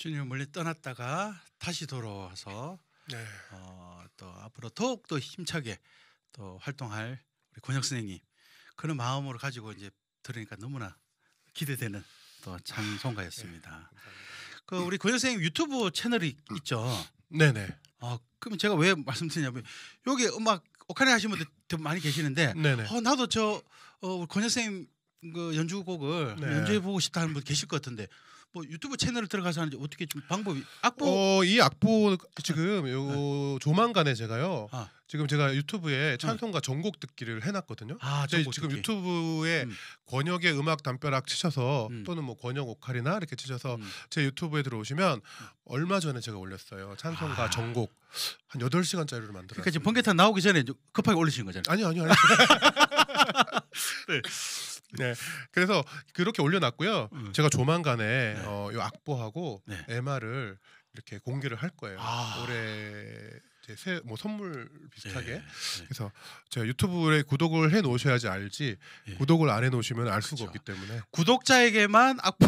주님을 멀리 떠났다가 다시 돌아와서 네. 어, 또 앞으로 더욱 더 힘차게 또 활동할 우리 권혁 선생님 그런 마음으로 가지고 이제 들으니까 너무나 기대되는 또 찬송가였습니다. 네, 감사합니다. 그 우리 권혁 선생님 유튜브 채널이 있죠. 네네. 아 그러면 제가 왜 말씀드리냐면 여기 음악 오카리나 하시는 분들 더 많이 계시는데 네네. 어, 나도 저 어, 권혁 선생님 그 연주곡을 네. 연주해 보고 싶다 하는 분 계실 것 같은데 뭐 유튜브 채널을 들어가서 하는지 어떻게 좀 방법이 악보 어, 이 악보 지금 요 조만간에 제가요. 아, 지금 제가 유튜브에 찬송가 전곡 듣기를 해놨거든요. 아 저희 전곡 지금 듣기. 유튜브에 음. 권혁의 음악 담벼락 치셔서 음. 또는 뭐 권혁 오카리나 이렇게 치셔서 음. 제 유튜브에 들어오시면 얼마 전에 제가 올렸어요. 찬송가 아. 전곡 한 여덟 시간짜리를 만들었어요. 그러니까 지금 번개탄 나오기 전에 좀 급하게 올리신 거잖아요. 아니요, 아니요, 아니요. 네. 네. 그래서 그렇게 올려놨고요. 음. 제가 조만간에 네. 어, 이 악보하고 네. 엠알을 이렇게 공개를 할 거예요. 아. 올해 제 새 뭐 선물 비슷하게. 네. 네. 그래서 제가 유튜브에 구독을 해 놓으셔야지 알지. 예. 구독을 안 해 놓으시면 알 수가 그렇죠. 없기 때문에. 구독자에게만 악보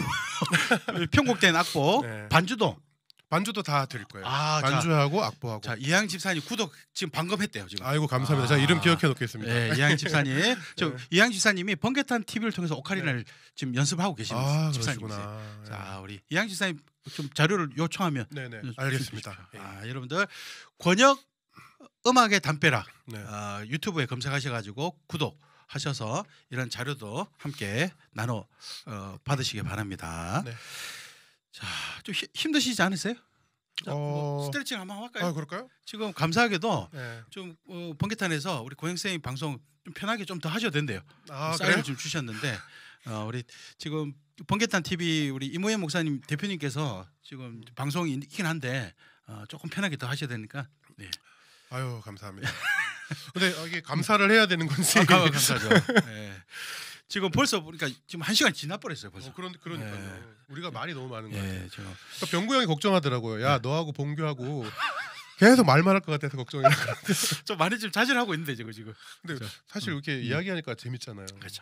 편곡된 악보 네. 반주도 반주도 다 드릴 거예요. 아, 자, 반주하고 악보하고. 자 이양 집사님 구독 지금 방금 했대요 지금. 아이고 감사합니다. 아. 제가 이름 기억해 놓겠습니다. 네, 이양 집사님. 저 네. 이양 집사님이 번개탄 티비를 통해서 오카리나를 지금 연습하고 계시는 아, 집사님이세요. 그러시구나. 네. 자, 우리 이양 집사님 좀 자료를 요청하면 네네. 줄 수 알겠습니다. 있죠. 예. 아, 여러분들 권혁 음악의 담벼락 네. 어, 유튜브에 검색하셔가지고 구독하셔서 이런 자료도 함께 나눠 어, 받으시기 바랍니다. 네. 자, 좀 히, 힘드시지 않으세요? 자, 뭐 어. 스트레칭 한번 할까요? 아, 그럴까요? 지금 감사하게도 네. 좀 어, 번개탄에서 우리 고영 선생님 방송 좀 편하게 좀 더 하셔도 된대요. 아, 사인을 그래요? 좀 주셨는데 어, 우리 지금 번개탄 티비 우리 이모현 목사님 대표님께서 지금 방송이 있긴 한데 어, 조금 편하게 더 하셔야 되니까. 네. 아유, 감사합니다. 근데 어, 이게 감사를 해야 되는 건지. 아, 감- 감사하죠. 네. 지금 벌써 보니까 지금 한 시간 지나 버렸어요 벌써. 어, 그런 그러니까요. 네. 우리가 말이 너무 많은 거예요. 예, 저 그러니까 병구 형이 걱정하더라고요. 야, 너하고 봉규하고 계속 말만 할 것 같아서 걱정이라. 좀 많이 좀 자질하고 있는데 지금 지금. 근데 그렇죠. 사실 이렇게 이야기하니까 재밌잖아요. 그렇죠.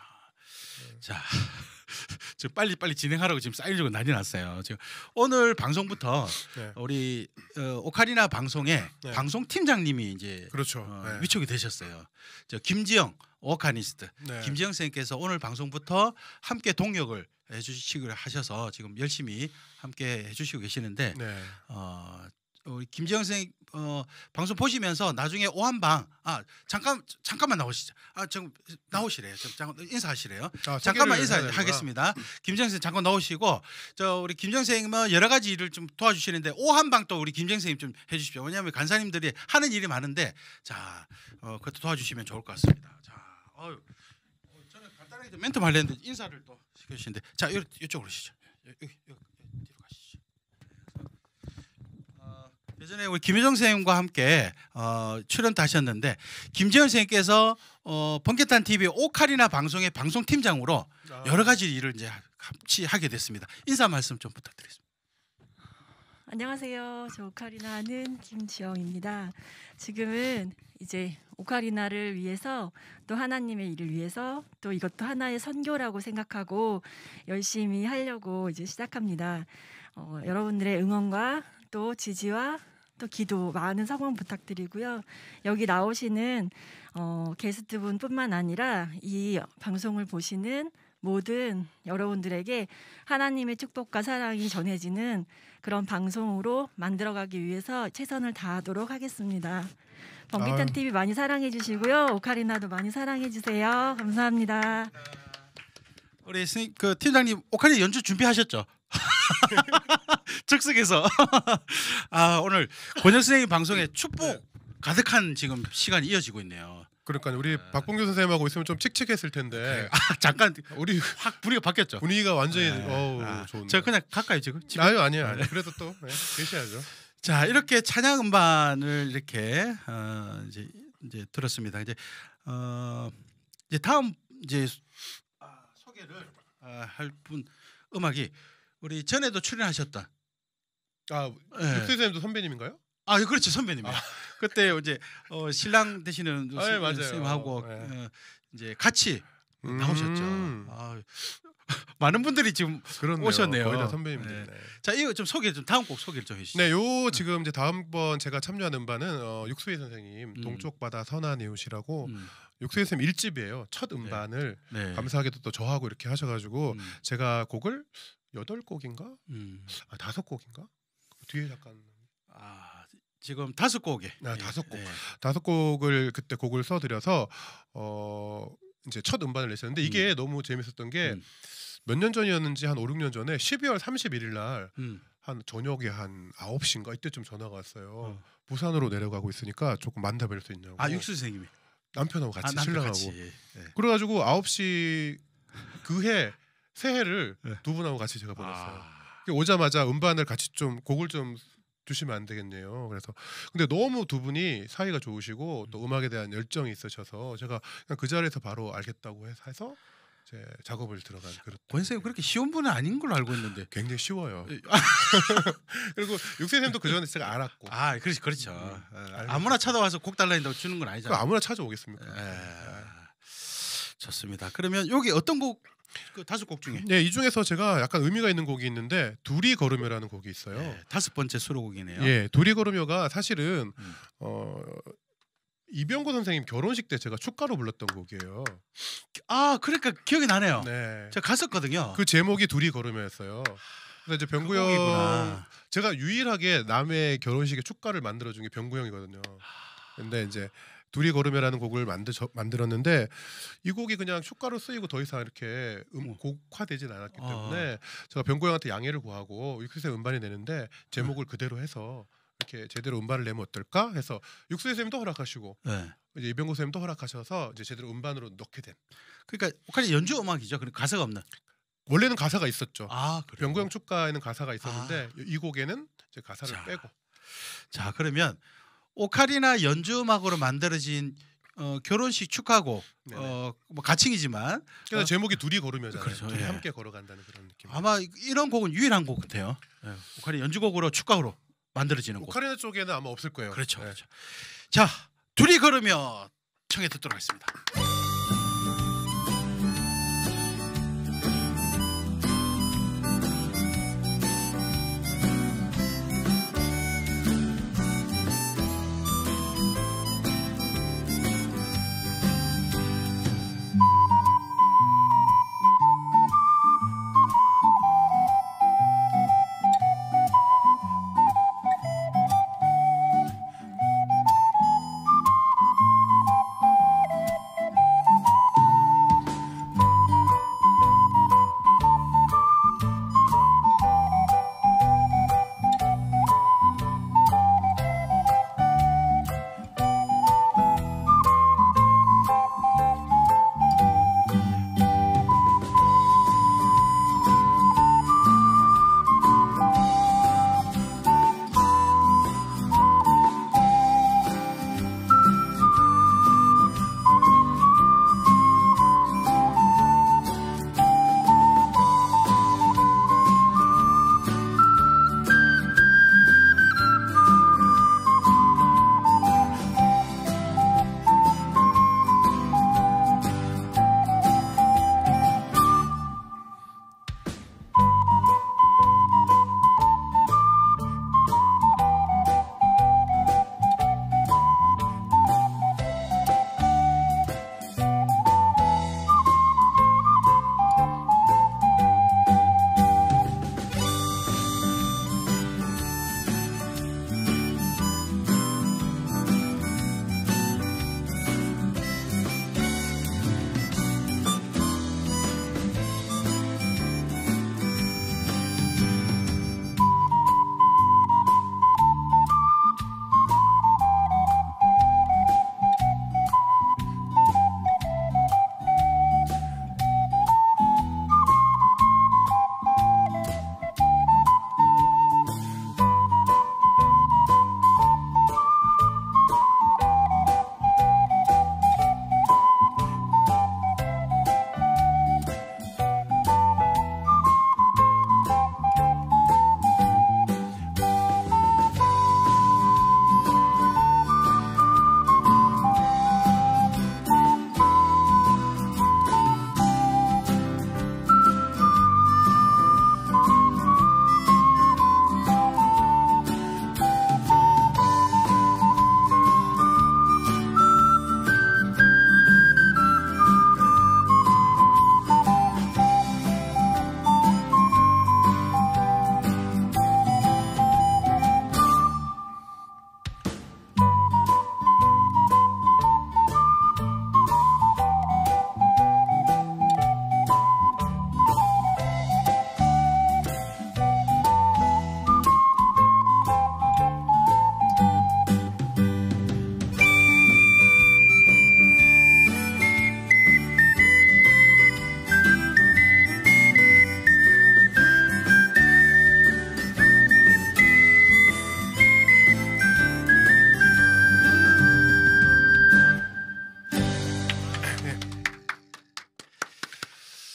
자, 저 빨리 빨리 진행하라고 지금 사인 주고 난리 났어요. 지금 오늘 방송부터 네. 우리 어, 오카리나 방송의 네. 방송 팀장님이 이제 그렇죠. 어, 네. 위촉이 되셨어요. 저 김지영 오카니스트 네. 김지영 선생님께서 오늘 방송부터 함께 동역을 해주시기로 하셔서 지금 열심히 함께 해주시고 계시는데 네. 어, 우리 김지영 선생 어, 방송 보시면서 나중에 오한방 아 잠깐 잠깐만 나오시죠. 아 지금 나오시래요. 좀 잠깐 인사하시래요. 아, 잠깐만 소개를 해야 되는구나. 인사하겠습니다. 김정 선생 잠깐 나오시고 저 우리 김정 선생님은 여러 가지 일을 좀 도와주시는데 오한방 또 우리 김정 선생님 좀 해주십시오. 왜냐하면 간사님들이 하는 일이 많은데 자 어, 그것도 도와주시면 좋을 것 같습니다. 자, 어유, 어, 저는 간단하게 좀 멘트 말했는데 인사를 또 시켜주시는데 자 이, 이쪽으로 오시죠. 여기, 여기, 여기 뒤로 가시죠. 어, 예전에 우리 김효정 선생님과 함께 어, 출연도 하셨는데 김재현 선생님께서 어, 번개탄 티비 오카리나 방송의 방송팀장으로 아, 여러 가지 일을 이제 같이 하게 됐습니다. 인사 말씀 좀 부탁드리겠습니다. 안녕하세요. 저 오카리나는 김지영입니다. 지금은 이제 오카리나를 위해서 또 하나님의 일을 위해서 또 이것도 하나의 선교라고 생각하고 열심히 하려고 이제 시작합니다. 어, 여러분들의 응원과 또 지지와 또 기도 많은 성원 부탁드리고요. 여기 나오시는 어, 게스트분뿐만 아니라 이 방송을 보시는 모든 여러분들에게 하나님의 축복과 사랑이 전해지는 그런 방송으로 만들어가기 위해서 최선을 다하도록 하겠습니다. 번개탄 아유. 티비 많이 사랑해 주시고요. 오카리나도 많이 사랑해 주세요. 감사합니다. 우리 선생님, 그 팀장님 오카리나 연주 준비하셨죠? 즉석에서 아 오늘 권혁 선생님 방송에 축복 가득한 지금 시간이 이어지고 있네요. 그러니까 우리 박봉규 선생님하고 있으면 좀 칙칙했을 텐데 아 잠깐 우리 확 분위기가 바뀌었죠. 분위기가 완전히 네. 어우 아, 좋은데. 저 그냥 가까이 지금. 집에- 아유 아니에요. 아니에요. 그래도 또 네, 계셔야죠. 자 이렇게 찬양 음반을 이렇게 어, 이제 이제 들었습니다. 이제 어, 이제 다음 이제 아, 소개를 아, 할 분 음악이 우리 전에도 출연하셨던 아 예. 육수 선생님도 선배님인가요? 아 그렇죠 선배님이. 아. 그때 이제 어, 신랑 되시는 아, 예, 맞아요. 선생님하고 네. 어, 이제 같이 음. 나오셨죠. 아, 많은 분들이 지금 그렇네요. 오셨네요. 거의 다 선배님들. 네. 네. 자 이거 좀 소개 좀 다음 곡 소개를 좀 해주시죠. 네, 요 지금 이제 다음번 제가 참여한 음반은 어, 육수희 선생님 음. 동쪽 바다 선한 이웃이라고 음. 육수희 선생님 일 집이에요. 첫 음반을 네. 감사하게도 또 저하고 이렇게 하셔가지고 음. 제가 곡을 여덟 곡인가 음. 아, 다섯 곡인가 뒤에 잠깐 아 지금 다섯 곡에. 아, 다섯 곡. 네. 다섯 곡을 그때 곡을 써드려서 어 이제 첫 음반을 냈었는데 이게 음. 너무 재밌었던 게 음. 몇 년 전이었는지 한 오, 육 년 전에 십이월 삼십일일 날 음. 한 저녁에 한 아홉 시인가 이때쯤 전화가 왔어요. 어. 부산으로 내려가고 있으니까 조금 만나뵐 수 있냐고. 아 육수 선생님이. 남편하고 같이 아, 남편 신랑하고. 같이. 네. 그래가지고 아홉 시 그해 새해를 네. 두 분하고 같이 제가 보냈어요. 아. 오자마자 음반을 같이 좀 곡을 좀 주시면 안 되겠네요. 그래서 근데 너무 두 분이 사이가 좋으시고 또 음악에 대한 열정이 있으셔서 제가 그냥 그 자리에서 바로 알겠다고 해서 제 작업을 들어간 그런. 권 선생님 그렇게 쉬운 분은 아닌 걸로 알고 있는데. 굉장히 쉬워요. 그리고 육세쌤도 그 전에 제가 알았고. 아 그렇지 그렇죠. 음, 어, 알고 아무나 찾아와서 곡 달라는다고 주는 건 그 아니잖아요. 아무나 찾아오겠습니까? 에... 좋습니다. 그러면 여기 어떤 곡 그 다섯 곡 중에 네, 이 중에서 제가 약간 의미가 있는 곡이 있는데 둘이 걸으며라는 곡이 있어요. 네, 다섯 번째 수록곡이네요. 예, 둘이 걸으며가 사실은 음. 어, 이병구 선생님 결혼식 때 제가 축가로 불렀던 곡이에요. 아 그러니까 기억이 나네요. 네, 제가 갔었거든요. 그 제목이 둘이 걸으며였어요. 그래서 이제 병구 그 형 곡이구나. 제가 유일하게 남의 결혼식에 축가를 만들어준 게 병구 형이거든요. 근데 이제 둘이 걸으며라는 곡을 만들 만들었는데 이 곡이 그냥 축가로 쓰이고 더 이상 이렇게 음, 어. 곡화되진 않았기 아. 때문에 제가 병구 형한테 양해를 구하고 육수생 음반이 내는데 제목을 그대로 해서 이렇게 제대로 음반을 내면 어떨까 해서 육수생 쌤도 허락하시고 네. 이제 이병구 쌤도 허락하셔서 이제 제대로 음반으로 넣게 된. 그러니까 오카리 연주 음악이죠. 그러니까 가사가 없는. 원래는 가사가 있었죠. 아 그래요. 병구 형 축가에는 가사가 있었는데 이 곡에는 이제 가사를 자. 빼고. 자 그러면 오카리나 연주 음악으로 만들어진 어, 결혼식 축하곡 네네. 어, 뭐 가칭이지만 그래서 어, 제목이 둘이 걸으며잖아요. 그렇죠, 둘이 예. 함께 걸어간다는 그런 느낌. 아마 이런 곡은 유일한 곡 같아요. 네. 오카리 연주곡으로 축가로 만들어지는 곡. 오카리나 쪽에는 아마 없을 거예요. 그렇죠. 네. 그렇죠. 자 둘이 걸으며 청해 듣도록 하겠습니다.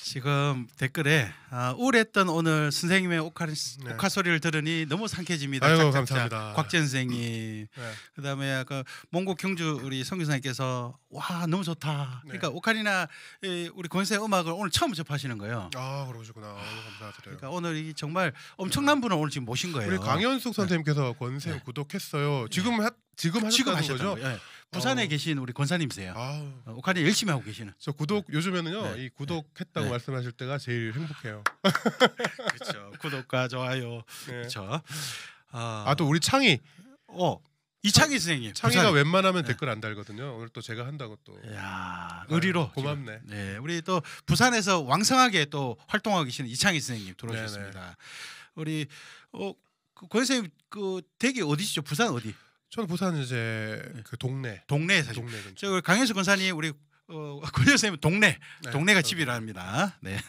지금 댓글에 아, 우울했던 오늘 선생님의 오카, 네. 오카 소리를 들으니 너무 상쾌해집니다. 아이고, 짝짝짝. 감사합니다. 곽재 선생님. 네. 그다음에 아까 몽고 경주 우리 성교 선생님께서 와 너무 좋다. 네. 그러니까 오카리나 이, 우리 권세 음악을 오늘 처음 접하시는 거예요. 아 그러시구나. 너무 감사드려요. 그러니까 오늘 이 정말 엄청난 분을 오늘 지금 모신 거예요. 우리 강현숙 선생님께서 권쌤 네. 구독했어요. 지금 하, 지금 하셨다는 지금 하셨던 거죠? 거죠. 예. 부산에 어. 계신 우리 권사님이세요. 아우. 어, 오카리나 열심히 하고 계시는. 저 구독 요즘에는요 네. 이 구독했다고 네. 말씀하실 때가 제일 행복해요. 그렇죠. 구독과 좋아요. 네. 그렇죠. 아, 아 또 우리 창희 어 이창희 선생님. 창희가 부산. 웬만하면 네. 댓글 안 달거든요. 오늘 또 제가 한다고 또. 야 의리로 고맙네. 지금. 네, 우리 또 부산에서 왕성하게 또 활동하고 계시는 이창희 선생님 들어오셨습니다. 우리 어, 그 권 선생님 그 댁이 어디시죠? 부산 어디? 저는 부산 이제 그 동네 동네에 사시죠. 동네 근처. 저 우리 강현수 권사님 우리 어, 권 선생님 동네 네, 동네가 저도. 집이랍니다. 네.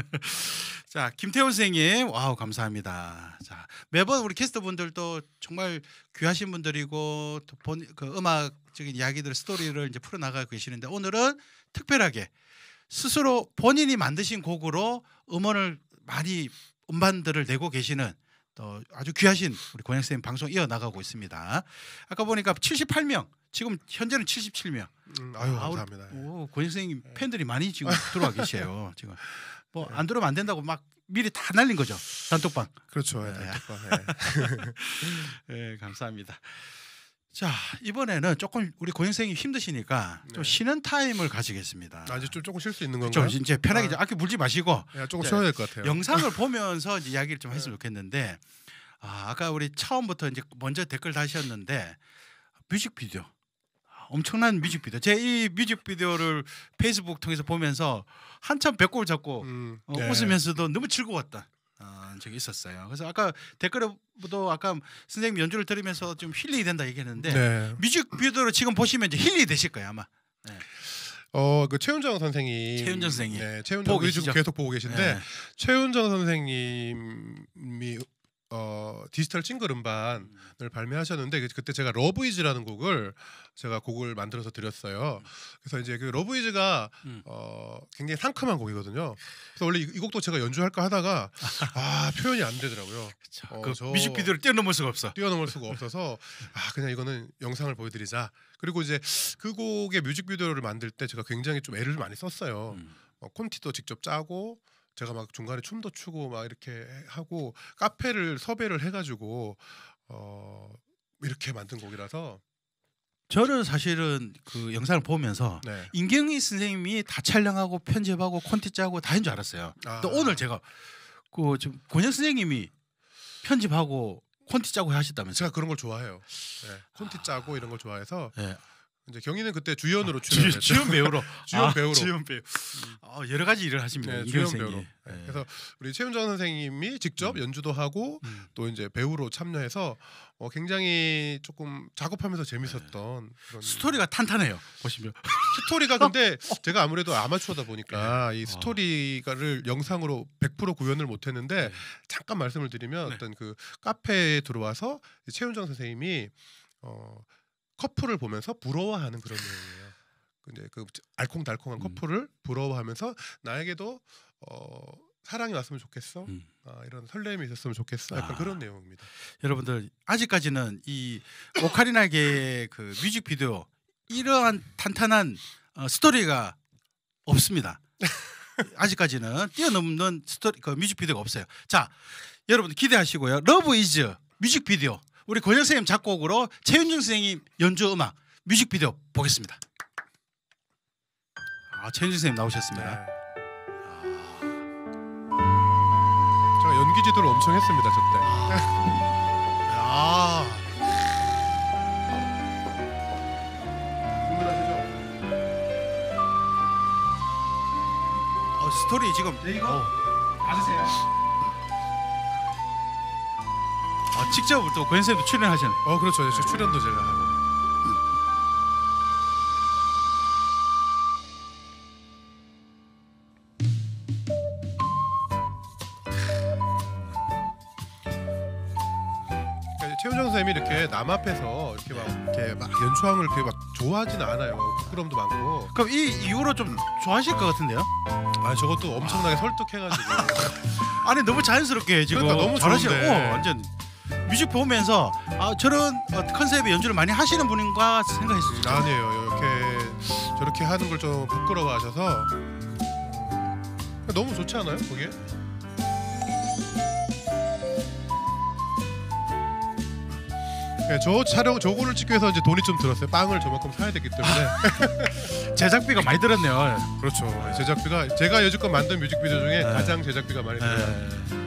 자 김태훈 선생님 와우 감사합니다. 자 매번 우리 캐스터분들도 정말 귀하신 분들이고 또 본 그 음악적인 이야기들 스토리를 이제 풀어 나가고 계시는데 오늘은 특별하게 스스로 본인이 만드신 곡으로 음원을 많이 음반들을 내고 계시는 또 아주 귀하신 우리 권혁 선생님 방송 이어 나가고 있습니다. 아까 보니까 칠십팔 명 지금 현재는 칠십칠 명. 음, 아유 아, 우리- 감사합니다. 오, 권혁 선생님 팬들이 많이 지금 들어와 계세요. 지금 뭐 안 들어오면 안 된다고 막 미리 다 날린 거죠. 단톡방. 그렇죠. 네, 네. 단톡방, 네. 네, 감사합니다. 자 이번에는 조금 우리 권혁 선생님 힘드시니까 좀 네. 쉬는 타임을 가지겠습니다. 아 이제 좀 조금 쉴 수 있는 좀 건가요? 이제 편하게 아. 좀 아껴 물지 마시고 야, 조금 네. 쉬어야 될 것 같아요. 영상을 보면서 이제 이야기를 좀 했으면 네. 좋겠는데 아, 아까 우리 처음부터 이제 먼저 댓글 다셨는데 뮤직비디오 아, 엄청난 뮤직비디오 제 이 뮤직비디오를 페이스북 통해서 보면서 한참 배꼽을 잡고 음, 어, 네. 웃으면서도 너무 즐거웠다 어, 적이 있었어요. 그래서 아까 댓글에도 아까 선생님 연주를 들으면서 좀 힐링이 된다 얘기했는데 네. 뮤직비디오를 지금 보시면 이제 힐링이 되실 거예요 아마. 네. 어, 그 최윤정 선생님. 최윤정 선생님. 네, 최윤정 보고 우리 지금 계시죠? 계속 보고 계신데 네. 최윤정 선생님이 어, 디지털 싱글 음반을 발매하셨는데 그- 그때 제가 러브이즈라는 곡을 제가 곡을 만들어서 드렸어요. 그래서 이제 그 러브이즈가 음. 어, 굉장히 상큼한 곡이거든요. 그래서 원래 이, 이 곡도 제가 연주할까 하다가 아 표현이 안 되더라고요. 그쵸. 어, 그 저- 뮤직비디오를 뛰어넘을 수가 없어. 뛰어넘을 수가 없어서 아 그냥 이거는 영상을 보여드리자. 그리고 이제 그 곡의 뮤직비디오를 만들 때 제가 굉장히 좀 애를 많이 썼어요. 음. 어, 콘티도 직접 짜고 제가 막 중간에 춤도 추고 막 이렇게 하고 카페를 섭외를 해가지고 어, 이렇게 만든 곡이라서 저는 사실은 그 영상을 보면서 네. 임경희 선생님이 다 촬영하고 편집하고 콘티 짜고 다 한 줄 알았어요. 아. 또 오늘 제가 그 좀 권혁 선생님이 편집하고 콘티 짜고 하셨다면서요? 제가 그런 걸 좋아해요. 네. 콘티 짜고 이런 걸 좋아해서 네. 이제 경희는 그때 주연으로 주, 출연했죠. 주연 배우로 주연 아, 배우로. 주연 배우. 어, 여러 가지 일을 하십니다. 네, 임경희 주연 선생님. 배우로. 네. 네. 그래서 우리 최윤정 선생님이 직접 연주도 하고 음. 또 이제 배우로 참여해서 어, 굉장히 조금 작업하면서 재밌었던 그런 스토리가 탄탄해요. 보시면. 스토리가 근데 제가 아무래도 아마추어다 보니까 네. 이 스토리가를 영상으로 백 퍼센트 구현을 못했는데 네. 잠깐 말씀을 드리면 네. 어떤 그 카페에 들어와서 이 최윤정 선생님이 어, 커플을 보면서 부러워하는 그런 내용이에요. 근데 그 알콩달콩한 음. 커플을 부러워하면서 나에게도 어, 사랑이 왔으면 좋겠어. 음. 아, 이런 설렘이 있었으면 좋겠어. 약간 아. 그런 내용입니다. 여러분들 아직까지는 이 오카리나계의 그 뮤직비디오 이러한 탄탄한 어, 스토리가 없습니다. 아직까지는 뛰어넘는 스토리 그 뮤직비디오가 없어요. 자, 여러분 기대하시고요. 러브 이즈 뮤직비디오 우리 권혁 선생님 작곡으로 최윤중 선생님 연주 음악 뮤직비디오 보겠습니다. 아, 최윤중 선생님 나오셨습니다. 네. 제가 연기 지도를 엄청 했습니다. 저때. 아, 궁금하시죠? 어, 스토리 지금 어. 받으세요. 아, 직접 또 권혁 선생님도 출연하셨네. 어 그렇죠. 저 출연도 제가 하고. 그러니까 최윤정 선생님이 이렇게 남 앞에서 이렇게 막 이렇게 막 연주왕을 이렇게 막 좋아하지는 않아요. 부끄럼도 많고. 그럼 이 이후로 좀 좋아하실 것 같은데요? 아 저것도 엄청나게 설득해가지고. 아니 너무 자연스럽게 지금 그러니까 너무 잘하시고 좋은데. 완전 뮤직 보면서 아 저런 어, 컨셉의 연주를 많이 하시는 분인가 생각했어요. 아니에요. 이렇게 저렇게 하는 걸 좀 부끄러워하셔서 음, 너무 좋지 않아요? 그게? 네, 저 촬영 저거를 찍기 위해서 이제 돈이 좀 들었어요. 빵을 저만큼 사야 되기 때문에. 제작비가 많이 들었네요. 그렇죠. 제작비가 제가 여지껏 만든 뮤직비디오 중에 네. 가장 제작비가 많이 들어요. 네.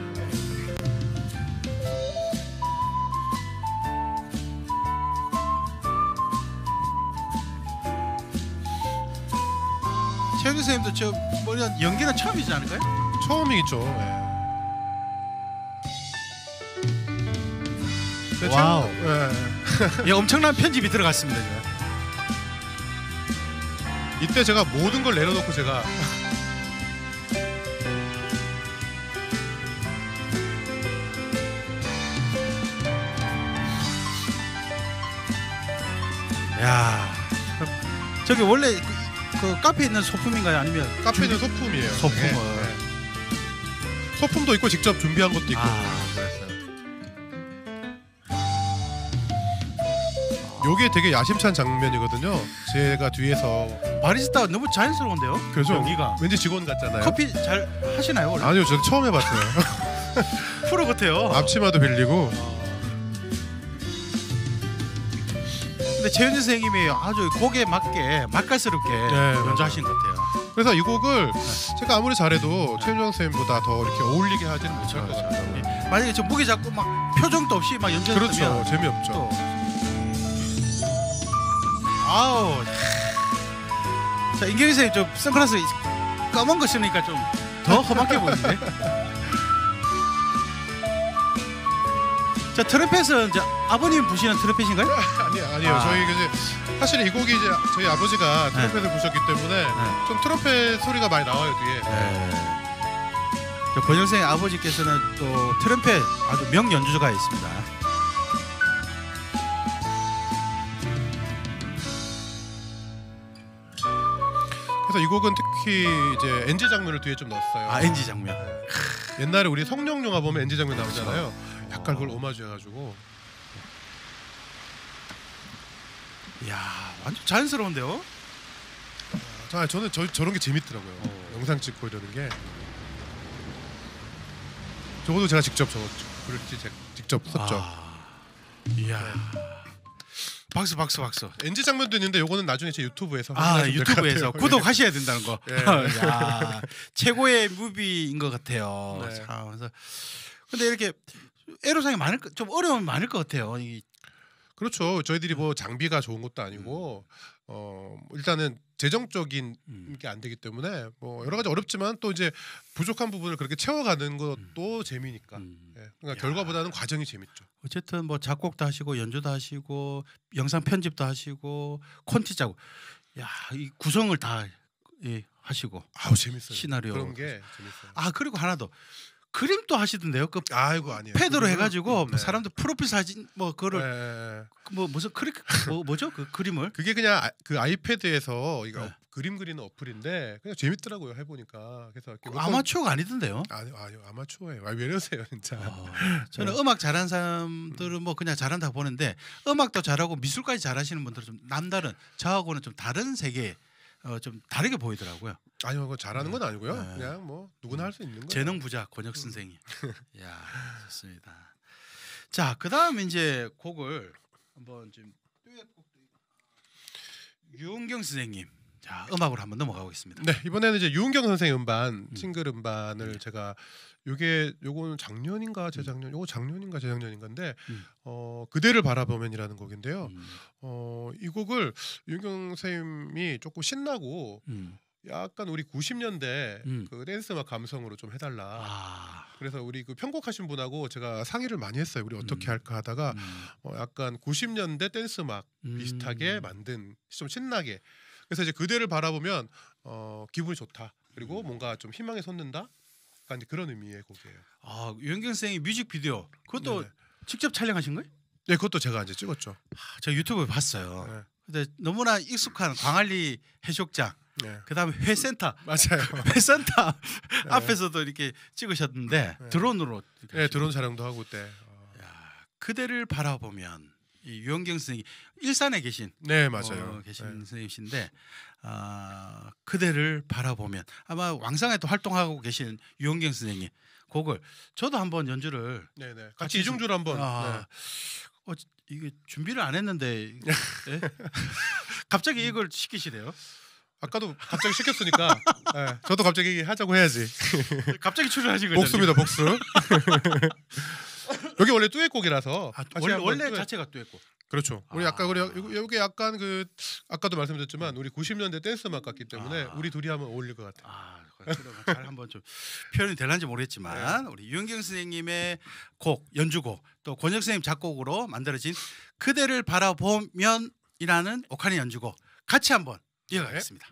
최윤 선생님도 저 뭐냐 연기는 처음이지 않을까요? 처음이겠죠. 네. 네, 와우. 최근- 네. 예, 엄청난 편집이 들어갔습니다. 지금. 이때 제가 모든 걸 내려놓고 제가 야, 저기 원래 그, 그 카페에 있는 소품인가요? 아니면 카페는 소품이에요. 소품을. 네. 네. 소품도 있고 직접 준비한 것도 있고. 아. 그랬어요. 요게 되게 야심찬 장면이거든요. 제가 뒤에서 바리스타 너무 자연스러운데요? 그죠? 연기가. 왠지 직원 같잖아요. 커피 잘 하시나요? 원래? 아니요, 저 처음 해봤어요. 프로 같아요. 앞치마도 빌리고. 근데 최윤진 선생님이 아주 곡에 맞게 맛깔스럽게 네, 연주하신 것 같아요. 그래서 이 곡을 제가 아무리 잘해도 최윤정 선생님보다 더 이렇게 어울리게 하지는 못할 것 그렇죠. 같아요. 만약에 저 무게 잡고 막 표정도 없이 막 연주했으면 그렇죠. 재미없죠. 또 아우. 자, 인경이 선생님 좀 선글라스 까만 거 쓰니까 좀 더 험악해 보이는데. 자, 트럼펫은 이제 아버님 부시는 트럼펫인가요? 아니요, 아니에요. 아. 저희 이제 사실 이 곡이 이제 저희 아버지가 트럼펫을 부셨기 때문에 네. 좀 트럼펫 소리가 많이 나와요 뒤에. 네. 저 권영 선생님 아버지께서는 또 트럼펫 아주 명 연주자가 있습니다. 그래서 이 곡은 특히 이제 엔지 장면을 뒤에 좀 넣었어요. 아, 엔지 장면. 옛날에 우리 성룡 영화 보면 엔지 장면 나오잖아요. 약간 그걸 오마주해가지고. 이야, 완전 자연스러운데요? 자, 저는 저, 저런 게 재밌더라고요. 어. 영상 찍고 이러는 게. 저것도 제가 직접 적었죠. 글씨 제- 직접 썼죠. 아, 이야. 박수 박수 박수. 엔지 장면도 있는데 요거는 나중에 제 유튜브에서 아, 확인하시면 될것 유튜브에서 같아요. 구독하셔야 된다는 거. 예. 야, 최고의 무비인 것 같아요. 네. 참, 그래서 근데 이렇게 애로사항이 많을 거- 좀 어려움이 많을 것 같아요. 이, 그렇죠. 저희들이 뭐 장비가 좋은 것도 아니고 어 일단은 재정적인 음. 게 안 되기 때문에 뭐 여러 가지 어렵지만 또 이제 부족한 부분을 그렇게 채워가는 것도 재미니까. 음. 예. 그러니까 야. 결과보다는 과정이 재밌죠. 어쨌든 뭐 작곡도 하시고 연주도 하시고 영상 편집도 하시고 콘티 짜고, 야, 이 구성을 다 예, 하시고. 아우 재밌어요. 시나리오. 그런 게 재밌어요. 아, 그리고 하나 더 그림도 하시던데요. 그 아이고 아니에요. 패드로 그거는- 해가지고 네. 사람들 프로필 사진 뭐 그거를 예, 예, 예. 뭐 무슨 크리 뭐 뭐죠 그 그림을 그게 그냥 아, 그 아이패드에서 이거 네. 어- 그림 그리는 어플인데 그냥 재밌더라고요 해보니까. 그래서 이렇게 몇 번- 아마추어가 아니던데요. 아니 아니 아마추어예요. 아, 왜 이러세요 진짜. 어, 저는 음악 잘하는 사람들은 뭐 그냥 잘한다고 보는데 음악도 잘하고 미술까지 잘하시는 분들은 좀 남다른 저하고는 좀 다른 세계 어, 좀 다르게 보이더라고요. 아니요 그거 잘하는 건 아니고요. 네. 그냥 뭐 누구나 할 수 있는 거예요. 재능 부자 권혁 선생님. 야, 좋습니다. 자, 그다음 이제 곡을 한번 좀 듀엣곡도 유은경 선생님. 자, 음악으로 한번 넘어가 보겠습니다. 네 이번에는 이제 유은경 선생님 음반 음. 싱글 음반을 제가 요게 요거는 작년인가 재작년 요거 작년인가 재작년인가인데 음. 어 그대를 바라보면이라는 곡인데요. 음, 어 이 곡을 유은경 선생님이 조금 신나고 음. 약간 우리 구십 년대 음. 그 댄스 음악 감성으로 좀 해달라. 아, 그래서 우리 그 편곡하신 분하고 제가 상의를 많이 했어요. 우리 어떻게 음. 할까 하다가 음. 어 약간 구십 년대 댄스 음악 음. 비슷하게 만든 좀 신나게. 그래서 이제 그대를 바라보면 어 기분이 좋다. 그리고 음. 뭔가 좀 희망에 솟는다. 약간 이제 그런 의미의 곡이에요. 아, 유은경 선생님 뮤직비디오 그것도 네네. 직접 촬영하신 거예요? 네, 그것도 제가 이제 찍었죠. 아, 제가 유튜브에 봤어요. 네. 근데 너무나 익숙한 광안리 해수욕장, 네. 그다음에 회센터, 맞아요. 회센터 네. 앞에서도 이렇게 찍으셨는데 네. 드론으로. 이렇게 네, 드론 촬영도 하고 때. 어. 야, 그대를 바라보면 이 유영경 선생님 일산에 계신 네, 맞아요. 어, 계신 네. 선생님이신데 아, 그대를 바라보면 아마 왕성에 또 활동하고 계신 유영경 선생님 곡을 저도 한번 연주를 네, 네. 같이 같이 이중주로 한번. 아, 어, 이게 준비를 안 했는데 예? 갑자기 이걸 시키시래요. 아까도 갑자기 시켰으니까 네, 저도 갑자기 하자고 해야지. 갑자기 출연하신 거죠. 복수입니다, 복수. 여기 원래 듀엣곡이라서 아, 같이 원래 한번 원래 듀엣. 자체가 듀엣곡. 그렇죠. 우리 아. 아까 우리 여기 약간 그 아까도 말씀드렸지만 우리 구십 년대 댄스 음악 같기 때문에 아. 우리 둘이 하면 어울릴 것 같아요. 아, 잘 한번 좀 표현이 되는지 모르겠지만 우리 유영경 선생님의 곡 연주곡 또 권혁 선생님 작곡으로 만들어진 그대를 바라보면이라는 오카리나 연주곡 같이 한번 이어가겠습니다.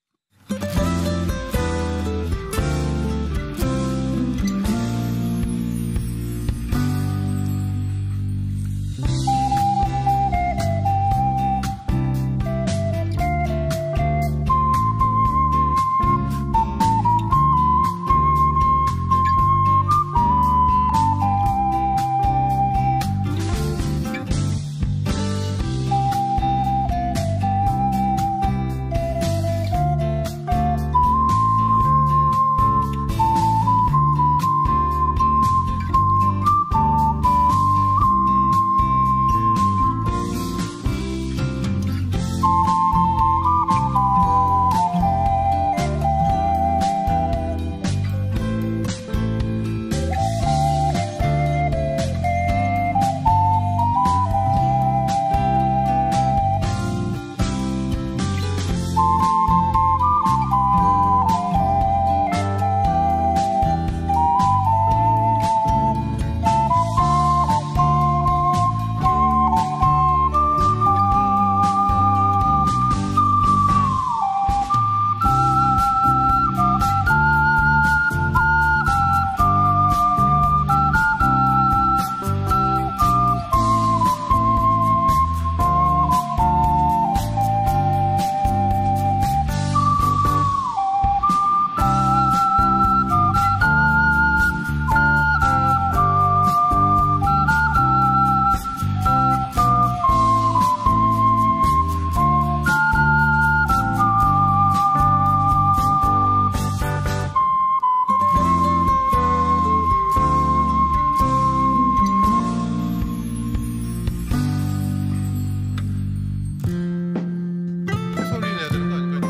소리 내야 되는 거 아닌가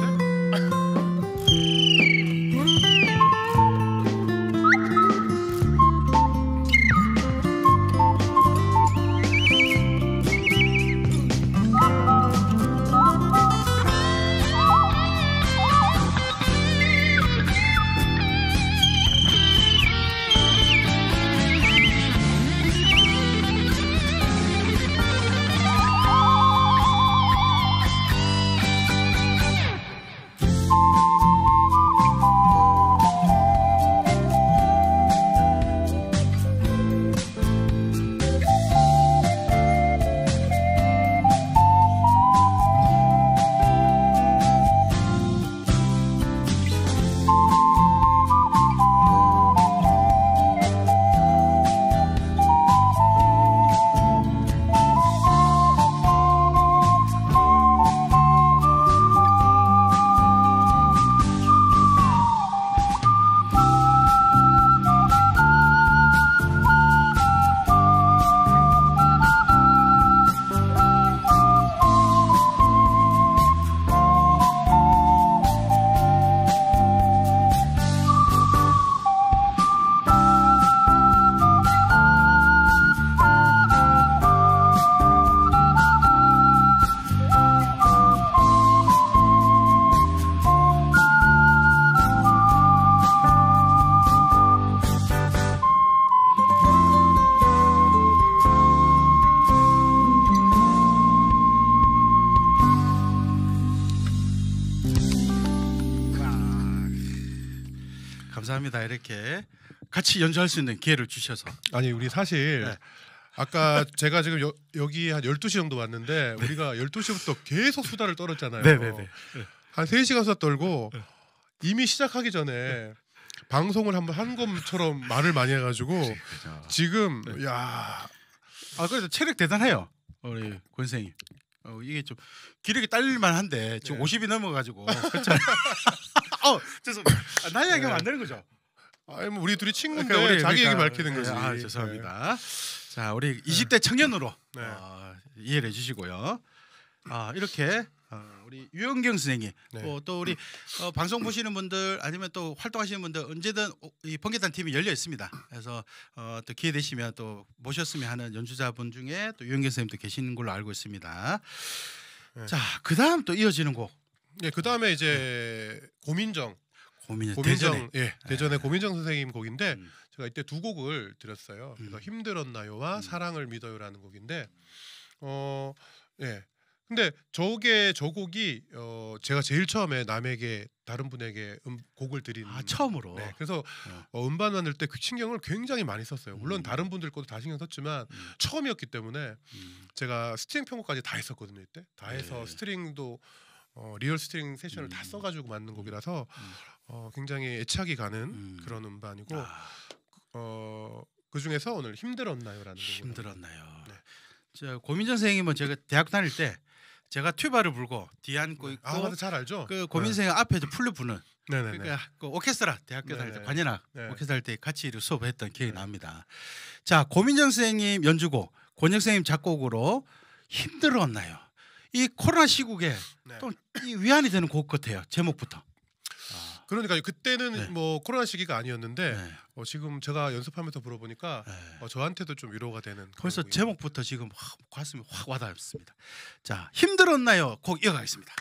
이제? 감사합니다. 이렇게 같이 연주할 수 있는 기회를 주셔서. 아니 우리 사실 네. 아까 제가 지금 여, 여기 한 열두 시 정도 왔는데 네. 우리가 열두 시부터 계속 수다를 떨었잖아요. 네네네. 한 세 시간 수다 떨고 이미 시작하기 전에 방송을 한번 한 것처럼 말을 많이 해가지고 그죠. 지금 네. 야 아 그래도 체력 대단해요. 우리 권생이. 어, 이게 좀 기력이 딸릴만 한데 지금 네. 오십이 넘어가지고 그렇잖아요. 어 죄송합니다. 아, 나이 네. 얘기하면 안 되는 거죠. 아니 뭐 우리 둘이 친구인데 그러니까 우리 자기 그러니까, 얘기 밝히는 거지. 네, 아 죄송합니다. 자 우리 이십 대 청년으로 네. 어, 이해를 해주시고요. 아 이렇게 어, 우리 유영경 선생님 네. 어, 또 우리 어, 방송 보시는 분들 아니면 또 활동하시는 분들 언제든 오- 이 번개탄 팀이 열려 있습니다. 그래서 어, 또 기회 되시면 또 모셨으면 하는 연주자분 중에 또 유영경 선생님도 계시는 걸로 알고 있습니다. 네. 자 그다음 또 이어지는 곡 네, 그 다음에 이제 고민정, 고민 고민정, 대전에 예, 대전의 고민정 선생님 곡인데 음. 제가 이때 두 곡을 드렸어요. 그래서 음. 힘들었나요와 음. 사랑을 믿어요라는 곡인데, 어, 예. 근데 저게 저 곡이 어 제가 제일 처음에 남에게 다른 분에게 음, 곡을 드린 아 처음으로 네, 그래서 어. 어, 음반 만들 때 그 신경을 굉장히 많이 썼어요. 물론 음. 다른 분들 것도 다 신경 썼지만 음. 처음이었기 때문에 음. 제가 스트링 편곡까지 다 했었거든요. 이때 다 해서 네. 스트링도 어, 리얼 스트링 세션을 다 음. 써가지고 만든 곡이라서 음. 어, 굉장히 애착이 가는 음. 그런 음반이고 아, 어, 그 중에서 오늘 힘들었나요라는 곡을 힘들었나요. 네. 저 고민정 선생님은 제가 대학 다닐 때 제가 튜바를 불고 뒤에 앉고 있고 아 맞아 잘 알죠. 그 고민 선생님 앞에서 풀로 부는 네. 네네네. 그러니까 그 오케스트라 대학교 다닐 때 네네. 관현악 네. 오케스트라 할 때 같이 이렇게 수업했던 기억이 네. 납니다. 자 고민정 선생님 연주곡 권혁 선생님 작곡으로 힘들었나요. 이 코로나 시국에 네. 또 이 위안이 되는 곡 같아요. 제목부터. 아, 그러니까 그때는 네. 뭐 코로나 시기가 아니었는데 네. 어, 지금 제가 연습하면서 불어보니까 네. 어, 저한테도 좀 위로가 되는 그런 벌써 곡이네요. 제목부터 지금 확 가슴이 확 와닿습니다. 자 힘들었나요. 곡 이어가겠습니다.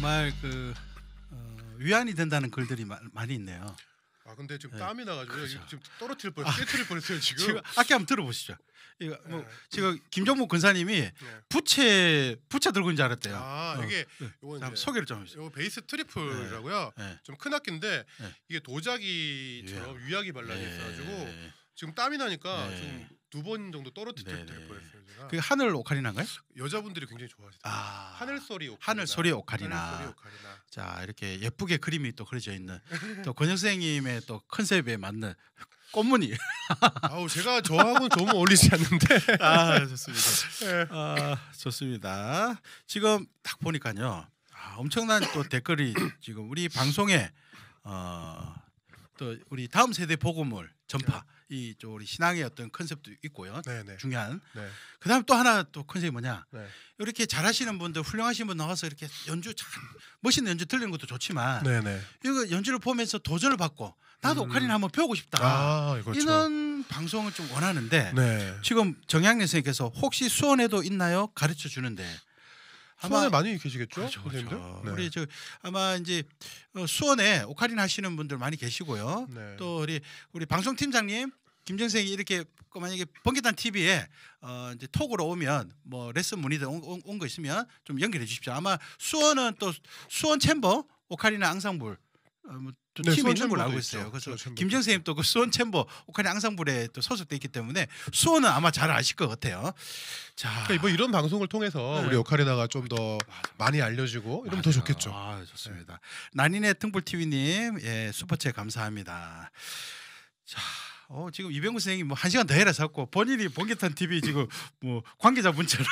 정말 그 어, 위안이 된다는 글들이 마, 많이 있네요. 아 근데 지금 네. 땀이 나가지고 그렇죠. 지금 떨어뜨릴 뻔, 깨뜨릴 뻔했어요 지금. 지금 아까 한번 들어보시죠. 이거 뭐 네. 지금 김종목 근사님이 네. 부채 부채 들고 있는 줄 알았대요. 아 어. 이게 네. 요거 자, 이제 소개를 좀 해주세요. 요 베이스 트리플이라고요. 네. 좀 큰 악기인데 네. 이게 도자기처럼 위약이 발라져 네. 있어가지고 지금 땀이 나니까 네. 지금 두 번 정도 떨어뜨릴 네, 네. 뻔했어요 제가. 그 하늘 오카리나인가요? 여자분들이 굉장히 좋아하시더라고요. 아 하늘 소리 오카리나. 하늘 소리 오카리나. 하늘 소리 오카리나. 자 이렇게 예쁘게 그림이 또 그려져 있는 또 권혁 선생님의 또 컨셉에 맞는 꽃무늬. 아우 제가 저하고는 너무 어울리지 않는데. 아 좋습니다. 네. 아 좋습니다. 지금 딱 보니까요. 아, 엄청난 또 댓글이 지금 우리 방송에 어, 또 우리 다음 세대 복음을 전파 이 또 우리 신앙의 어떤 컨셉도 있고요. 네네. 중요한. 네. 그다음 또 하나 또 컨셉이 뭐냐? 네. 이렇게 잘하시는 분들, 훌륭하신 분 나와서 이렇게 연주 참 멋있는 연주 들리는 것도 좋지만 네네. 이거 연주를 보면서 도전을 받고 나도 음. 오카리나 한번 배우고 싶다. 아 그렇죠. 이런 방송을 좀 원하는데 네. 지금 정양래 선생님께서 혹시 수원에도 있나요? 가르쳐 주는데 수원에 많이 계시겠죠? 그렇죠, 선생님들? 그렇죠. 네. 우리 저 아마 이제 어, 수원에 오카리나 하시는 분들 많이 계시고요. 네. 또 우리 우리 방송 팀장님 김정생이 이렇게 그 만약에 번개단 티비에 어 이제 톡으로 오면 뭐 레슨 문의든 온 거 있으면 좀 연결해 주십시오. 아마 수원은 또 수원 챔버 오카리나 앙상블 어, 뭐또 네, 팀이 수원 있는 걸로 챔버도 알고 있죠. 있어요. 그래서 수원 챔버도 김정생님 또 그 수원 챔버 오카리나 앙상블에 또 소속돼 있기 때문에 수원은 아마 잘 아실 것 같아요. 자, 그러니까 뭐 이런 방송을 통해서 네. 우리 오카리나가 좀 더 많이 알려지고 이러면 더 맞아요. 좋겠죠. 아, 좋습니다. 난인의 등불 티비님, 예, 슈퍼챗 감사합니다. 자, 어, 지금 이병구 선생님 뭐 한 시간 더 해라 자꾸 본인이 번개탄 티비 지금 뭐 관계자 문자로.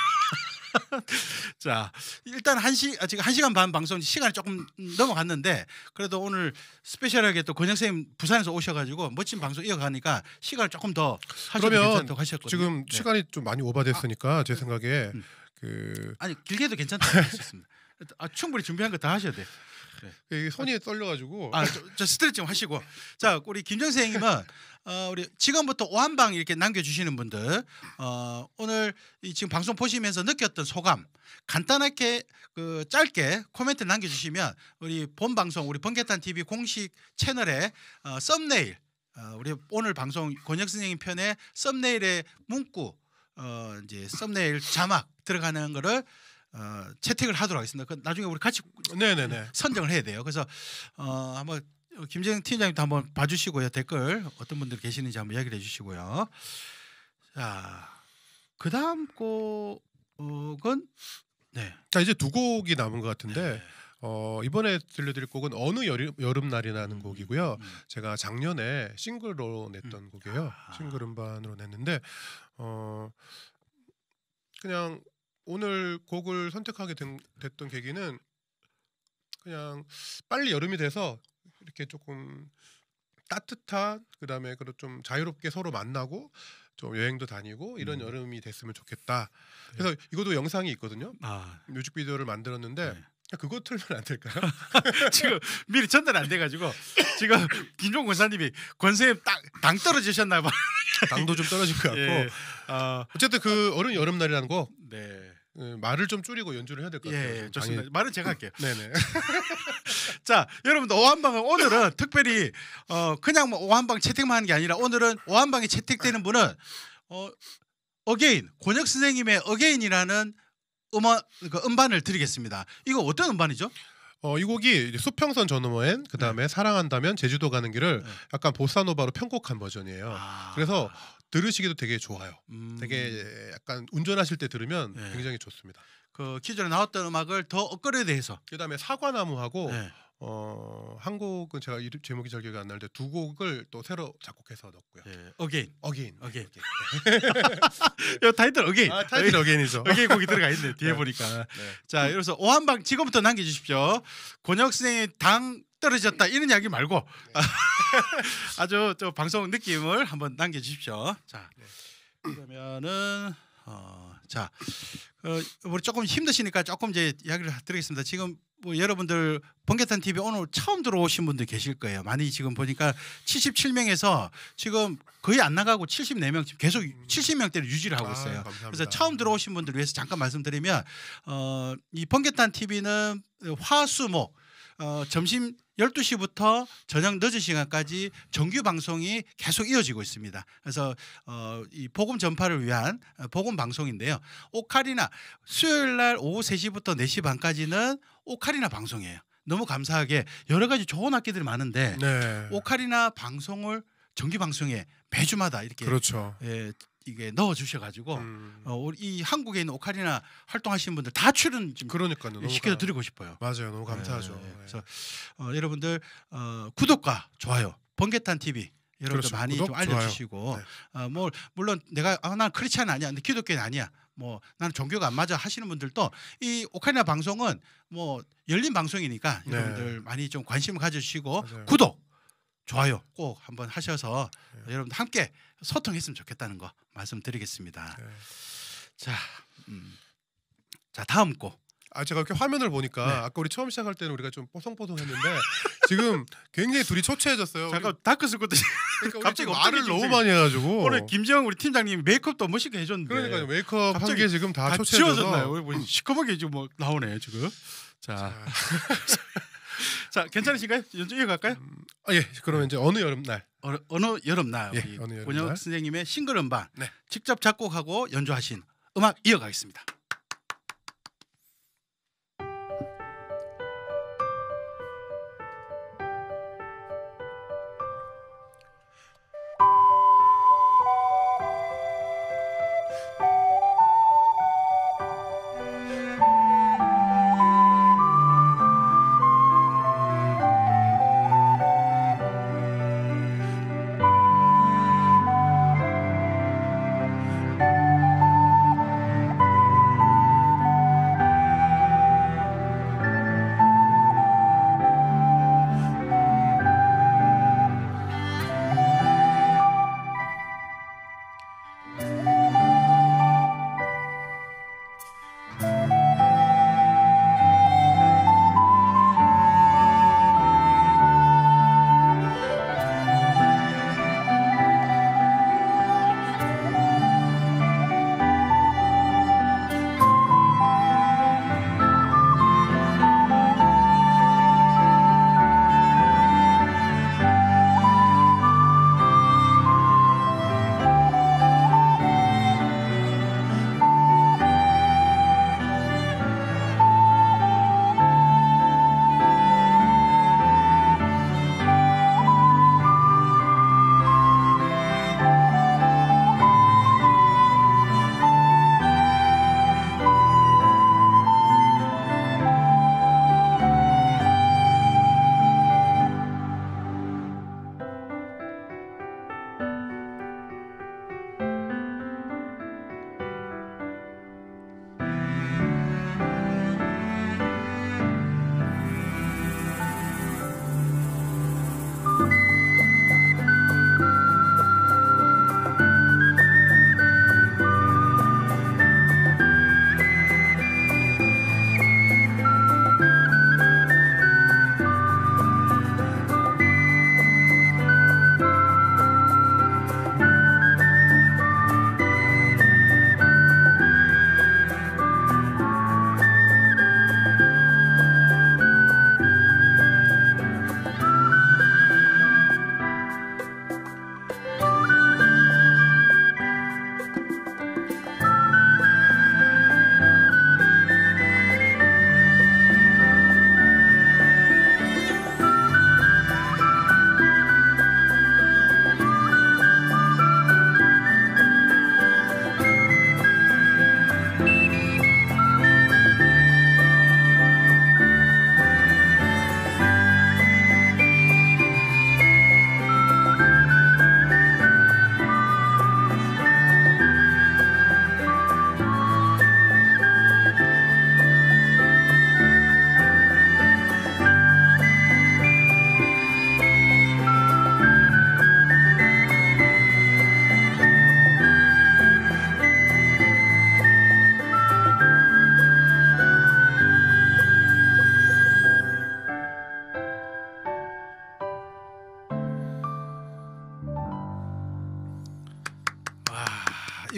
자, 일단 한 시, 아, 지금 한 시간 반 방송 시간이 조금 넘어갔는데 그래도 오늘 스페셜하게 또 권영 선생님 부산에서 오셔가지고 멋진 방송 이어가니까 시간을 조금 더 하셔도 그러면 괜찮다고 하셨거든요. 지금 네. 시간이 좀 많이 오버됐으니까 제 생각에 음. 그 아니 길게 해도 괜찮다고 할 수 있습니다. 아, 충분히 준비한 거 다 하셔야 돼. 이 손이 떨려가지고 아, 저, 저 스트레칭 좀 하시고. 자, 우리 김정 선생님은 어, 우리 지금부터 오한방 이렇게 남겨주시는 분들 어, 오늘 이 지금 방송 보시면서 느꼈던 소감 간단하게 그 짧게 코멘트 남겨주시면 우리 본 방송 우리 번개탄 티비 공식 채널에 어, 썸네일 어, 우리 오늘 방송 권혁 선생님 편에 썸네일에 문구 어, 이제 썸네일 자막 들어가는 거를 어, 채택을 하도록 하겠습니다. 그 나중에 우리 같이 네네네. 선정을 해야 돼요. 그래서 어, 한번 김재영 팀장님도 한번 봐주시고요. 댓글 어떤 분들 계시는지 한번 이야기를 해주시고요. 자, 그 다음 곡은 네. 자 이제 두 곡이 남은 것 같은데 네. 어, 이번에 들려드릴 곡은 어느 여름, 여름날이라는 음, 곡이고요. 음. 제가 작년에 싱글로 냈던 음. 곡이에요. 아. 싱글 음반으로 냈는데 어, 그냥 오늘 곡을 선택하게 된, 됐던 계기는 그냥 빨리 여름이 돼서 이렇게 조금 따뜻한 그다음에 그리고 좀 자유롭게 서로 만나고 좀 여행도 다니고 이런 음. 여름이 됐으면 좋겠다. 그래서 이것도 영상이 있거든요. 아, 뮤직비디오를 만들었는데 네. 그거 틀면 안 될까요? 지금 미리 전달 안 돼가지고 지금 김종 권사님이 권선생님 당 떨어지셨나 봐. 당도 좀 떨어진 것 같고 예. 어, 어쨌든 그 어른 여름날이라는 곡 네. 어, 말을 좀 줄이고 연주를 해야 될 것 같아요. 예, 좀 좋습니다. 방해- 말은 제가 할게요. 네네. 자, 여러분들 오한방은 오늘은 특별히 어 그냥 뭐 오한방 채택만 하는 게 아니라 오늘은 오한방에 채택되는 분은 어 어게인 권혁 선생님의 어게인이라는 음원 그 음반을 드리겠습니다. 이거 어떤 음반이죠? 어, 이 곡이 이제 수평선 저 너머엔 그 다음에 사랑한다면 제주도 가는 길을 네. 약간 보사노바로 편곡한 버전이에요. 아, 그래서 들으시기도 되게 좋아요. 음, 되게 약간 운전하실 때 들으면 네. 굉장히 좋습니다. 그 기존에 나왔던 음악을 더 업그레이드 해서 그 다음에 사과나무하고 네. 어, 한 곡은 제가 이름, 제목이 잘 기억이 안 나는데 두 곡을 또 새로 작곡해서 넣었고요. 예, 어게인. 어게인. 어게인. 네. 이 타이틀 어게인. 아, 타이틀 어게인이죠. 어게인 곡이 들어가 있네. 뒤에 네. 보니까. 네. 자, 그래서 오한방 지금부터 남겨주십시오. 권혁 선생님 당 떨어졌다 이런 이야기 말고 아주 저 방송 느낌을 한번 남겨주십시오. 자, 네. 그러면은 어, 자, 어, 우리 조금 힘드시니까 조금 이제 이야기를 드리겠습니다. 지금 뭐 여러분들 번개탄 티비 오늘 처음 들어오신 분들 계실 거예요. 많이 지금 보니까 칠십칠 명에서 지금 거의 안 나가고 칠십사 명 지금 계속 칠십 명대를 유지를 하고 아, 있어요. 감사합니다. 그래서 처음 들어오신 분들 위해서 잠깐 말씀드리면 어, 이 번개탄 티비는 화수목 어, 점심 열두 시부터 저녁 늦은 시간까지 정규 방송이 계속 이어지고 있습니다. 그래서 어, 이 복음 전파를 위한 복음 방송인데요. 오카리나 수요일 날 오후 세 시부터 네 시 반까지는 오카리나 방송이에요. 너무 감사하게 여러 가지 좋은 악기들이 많은데 네. 오카리나 방송을 정규 방송에 매주마다 이렇게 그렇죠. 예, 이게 넣어 주셔가지고 음. 어, 우리 이 한국에 있는 오카리나 활동하시는 분들 다 출연 좀 그러니까요. 너무 시켜 감- 드리고 싶어요. 맞아요. 너무 감사하죠. 예, 네. 그래서 어, 여러분들 어, 구독과 좋아요, 번개탄 티비 여러분들 그렇죠. 많이 구독, 좀 알려주시고, 네. 어, 뭐 물론 내가 아, 난 크리스찬 아니야, 근데 기독교인 아니야, 뭐 나는 종교가 안 맞아 하시는 분들도 이 오카리나 방송은 뭐 열린 방송이니까 네. 여러분들 많이 좀 관심을 가져주시고 맞아요. 구독, 좋아요 꼭 한번 하셔서 네. 여러분들 함께 소통했으면 좋겠다는 거 말씀드리겠습니다. 네. 자, 음, 자 다음 곡. 아 제가 이렇게 화면을 보니까 네. 아까 우리 처음 시작할 때는 우리가 좀 뽀송뽀송했는데 지금 굉장히 둘이 초췌해졌어요. 잠깐 다크스 것도 그러니까 우리 갑자기 지금 어떻게 말을 지금 너무 많이 해가지고 오늘 김지영 우리 팀장님이 메이크업도 멋있게 해줬는데 그러니까요. 메이크업 한 갑자기 게 지금 다, 다 초췌해져서 지워졌나요? 우리 뭐 시커멓게 지금 뭐 나오네 지금. 자, 자, 자 괜찮으신가요? 연주 이어갈까요? 아, 예. 그러면 이제 어느 여름날 어느, 어느 여름날 예, 우리 어느 여름날. 권혁 선생님의 싱글 음반 네. 직접 작곡하고 연주하신 음악 이어가겠습니다. 내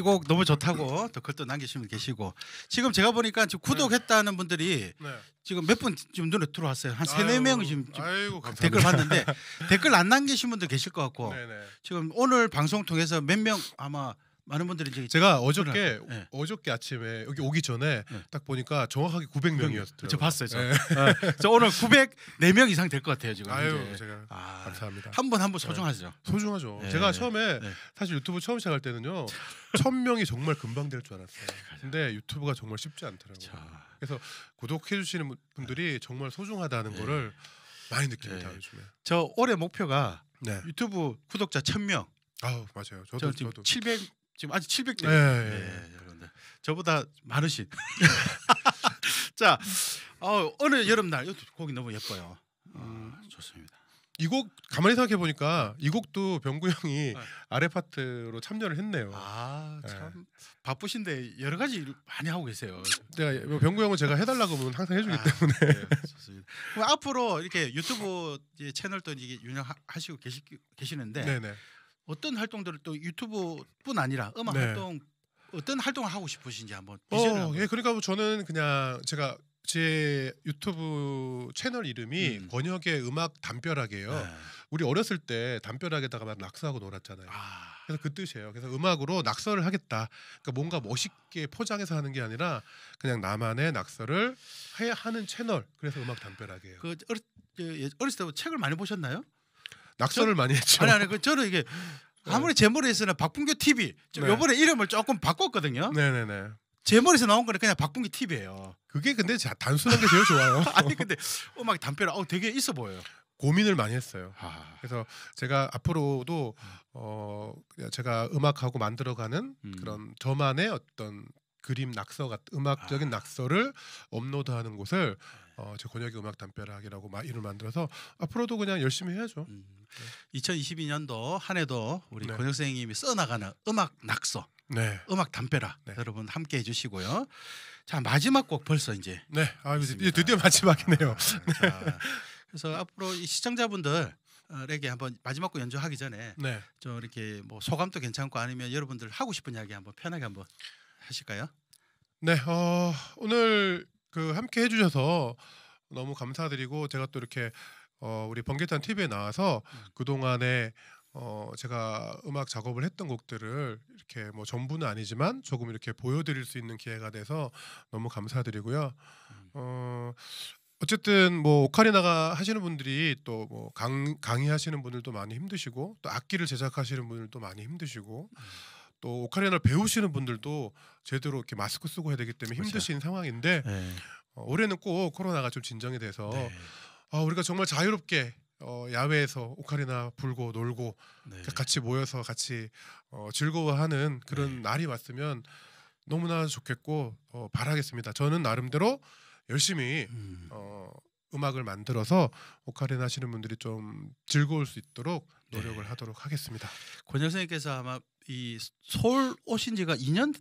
곡 너무 좋다고 또 글도 남기시는 분 계시고 지금 제가 보니까 지금 구독했다는 분들이 네. 지금 몇 분 지금 눈에 들어왔어요. 한 세네 아유, 명이 지금 아이고 감사합니다. 댓글 봤는데 댓글 안 남기신 분도 계실 것 같고 네네. 지금 오늘 방송 통해서 몇 명 아마 많은 분들이 이제 제가 어저께 네. 어저께 아침에 여기 오기 전에 네. 딱 보니까 정확하게 구백 명이었더라고요. 저 봤어요. 저, 네. 네. 저 오늘 구백사 명 이상 될 것 같아요. 지금 아유 현재. 제가 아, 감사합니다. 한 분 한 분 소중하죠. 소중하죠. 네. 제가 처음에 네. 사실 유튜브 처음 시작할 때는요 천 명이 정말 금방 될 줄 알았어요. 근데 유튜브가 정말 쉽지 않더라고요. 자, 그래서 구독해 주시는 분들이 정말 소중하다는 네. 거를 많이 느낍니다. 네. 요즘에. 저 올해 목표가 네. 유튜브 구독자 천 명. 아우 맞아요. 저 저도 지금 저도. 칠백 지금 아직 칠백 대. 네, 네, 네, 여러분들 저보다 많으신. 자, 어, 어느 여름날 이 곡이 너무 예뻐요. 어, 좋습니다. 이 곡 가만히 생각해 보니까 이 곡도 병구 형이 네. 아래 파트로 참여를 했네요. 아, 네. 참 바쁘신데 여러 가지 일 많이 하고 계세요. 내가 뭐 병구 형은 제가 해달라고 하면 항상 해주기 아, 때문에. 네, 좋습니다. 그럼 앞으로 이렇게 유튜브 이제 채널도 이제 운영하시고 계시, 계시는데 네네. 어떤 활동들을 또 유튜브뿐 아니라 음악 네. 활동 어떤 활동을 하고 싶으신지 한번 비전을 어, 한번. 예, 그러니까 뭐 저는 그냥 제가 제 유튜브 채널 이름이 음. 권혁의 음악 담벼락이에요. 네. 우리 어렸을 때 담벼락에다가 막 낙서하고 놀았잖아요. 아, 그래서 그 뜻이에요. 그래서 음악으로 낙서를 하겠다. 그러니까 뭔가 멋있게 포장해서 하는 게 아니라 그냥 나만의 낙서를 해 하는 채널. 그래서 음악 담벼락이에요. 그 어렸, 그 예- 어렸을 때부터 책을 많이 보셨나요? 낙서를 많이 했죠. 아니 아니 그 저는 이게 아무리 제 머리에서는 박bun규 티비 좀 네. 요번에 이름을 조금 바꿨거든요. 네네네. 제 머리에서 나온 거는 그냥 박bun규 티비예요. 그게 근데 자, 단순한 게 제일 좋아요. 아니 근데 음악 담벼락 어 되게 있어 보여요. 고민을 많이 했어요. 아, 그래서 제가 앞으로도 어 제가 음악하고 만들어가는 음. 그런 저만의 어떤 그림 낙서 같은 음악적인 아. 낙서를 업로드하는 곳을 어, 제 권혁의 음악 담벼락이라고 마- 이름을 만들어서 앞으로도 그냥 열심히 해야죠. 음. 이천이십이 년도 한 해도 우리 네. 권혁 선생님이 써나가는 음악 낙서, 네, 음악 담벼락 네. 여러분 함께 해주시고요. 자 마지막 곡 벌써 이제 네, 아 이제 맞습니다. 드디어 마지막이네요. 자, 그래서 앞으로 이 시청자분들에게 한번 마지막 곡 연주하기 전에 네, 좀 이렇게 뭐 소감도 괜찮고 아니면 여러분들 하고 싶은 이야기 한번 편하게 한번 하실까요? 네, 어, 오늘 그 함께 해주셔서 너무 감사드리고 제가 또 이렇게 어, 우리 번개탄 티비에 나와서 음. 그 동안에 어, 제가 음악 작업을 했던 곡들을 이렇게 뭐 전부는 아니지만 조금 이렇게 보여드릴 수 있는 기회가 돼서 너무 감사드리고요. 음. 어, 어쨌든 뭐 오카리나가 하시는 분들이 또 뭐 강의하시는 분들도 많이 힘드시고 또 악기를 제작하시는 분들도 많이 힘드시고 음. 또 오카리나를 배우시는 분들도 제대로 이렇게 마스크 쓰고 해야 되기 때문에 그렇죠. 힘드신 상황인데 네. 어, 올해는 꼭 코로나가 좀 진정이 돼서 네. 아, 우리가 정말 자유롭게 어, 야외에서 오카리나 불고 놀고 네. 같이 모여서 같이 어, 즐거워하는 그런 네. 날이 왔으면 너무나 좋겠고 어, 바라겠습니다. 저는 나름대로 열심히 음. 어, 음악을 만들어서 오카리나 하시는 분들이 좀 즐거울 수 있도록 노력을 네. 하도록 하겠습니다. 권혁 선생님께서 아마 이 서울 오신 지가 이 년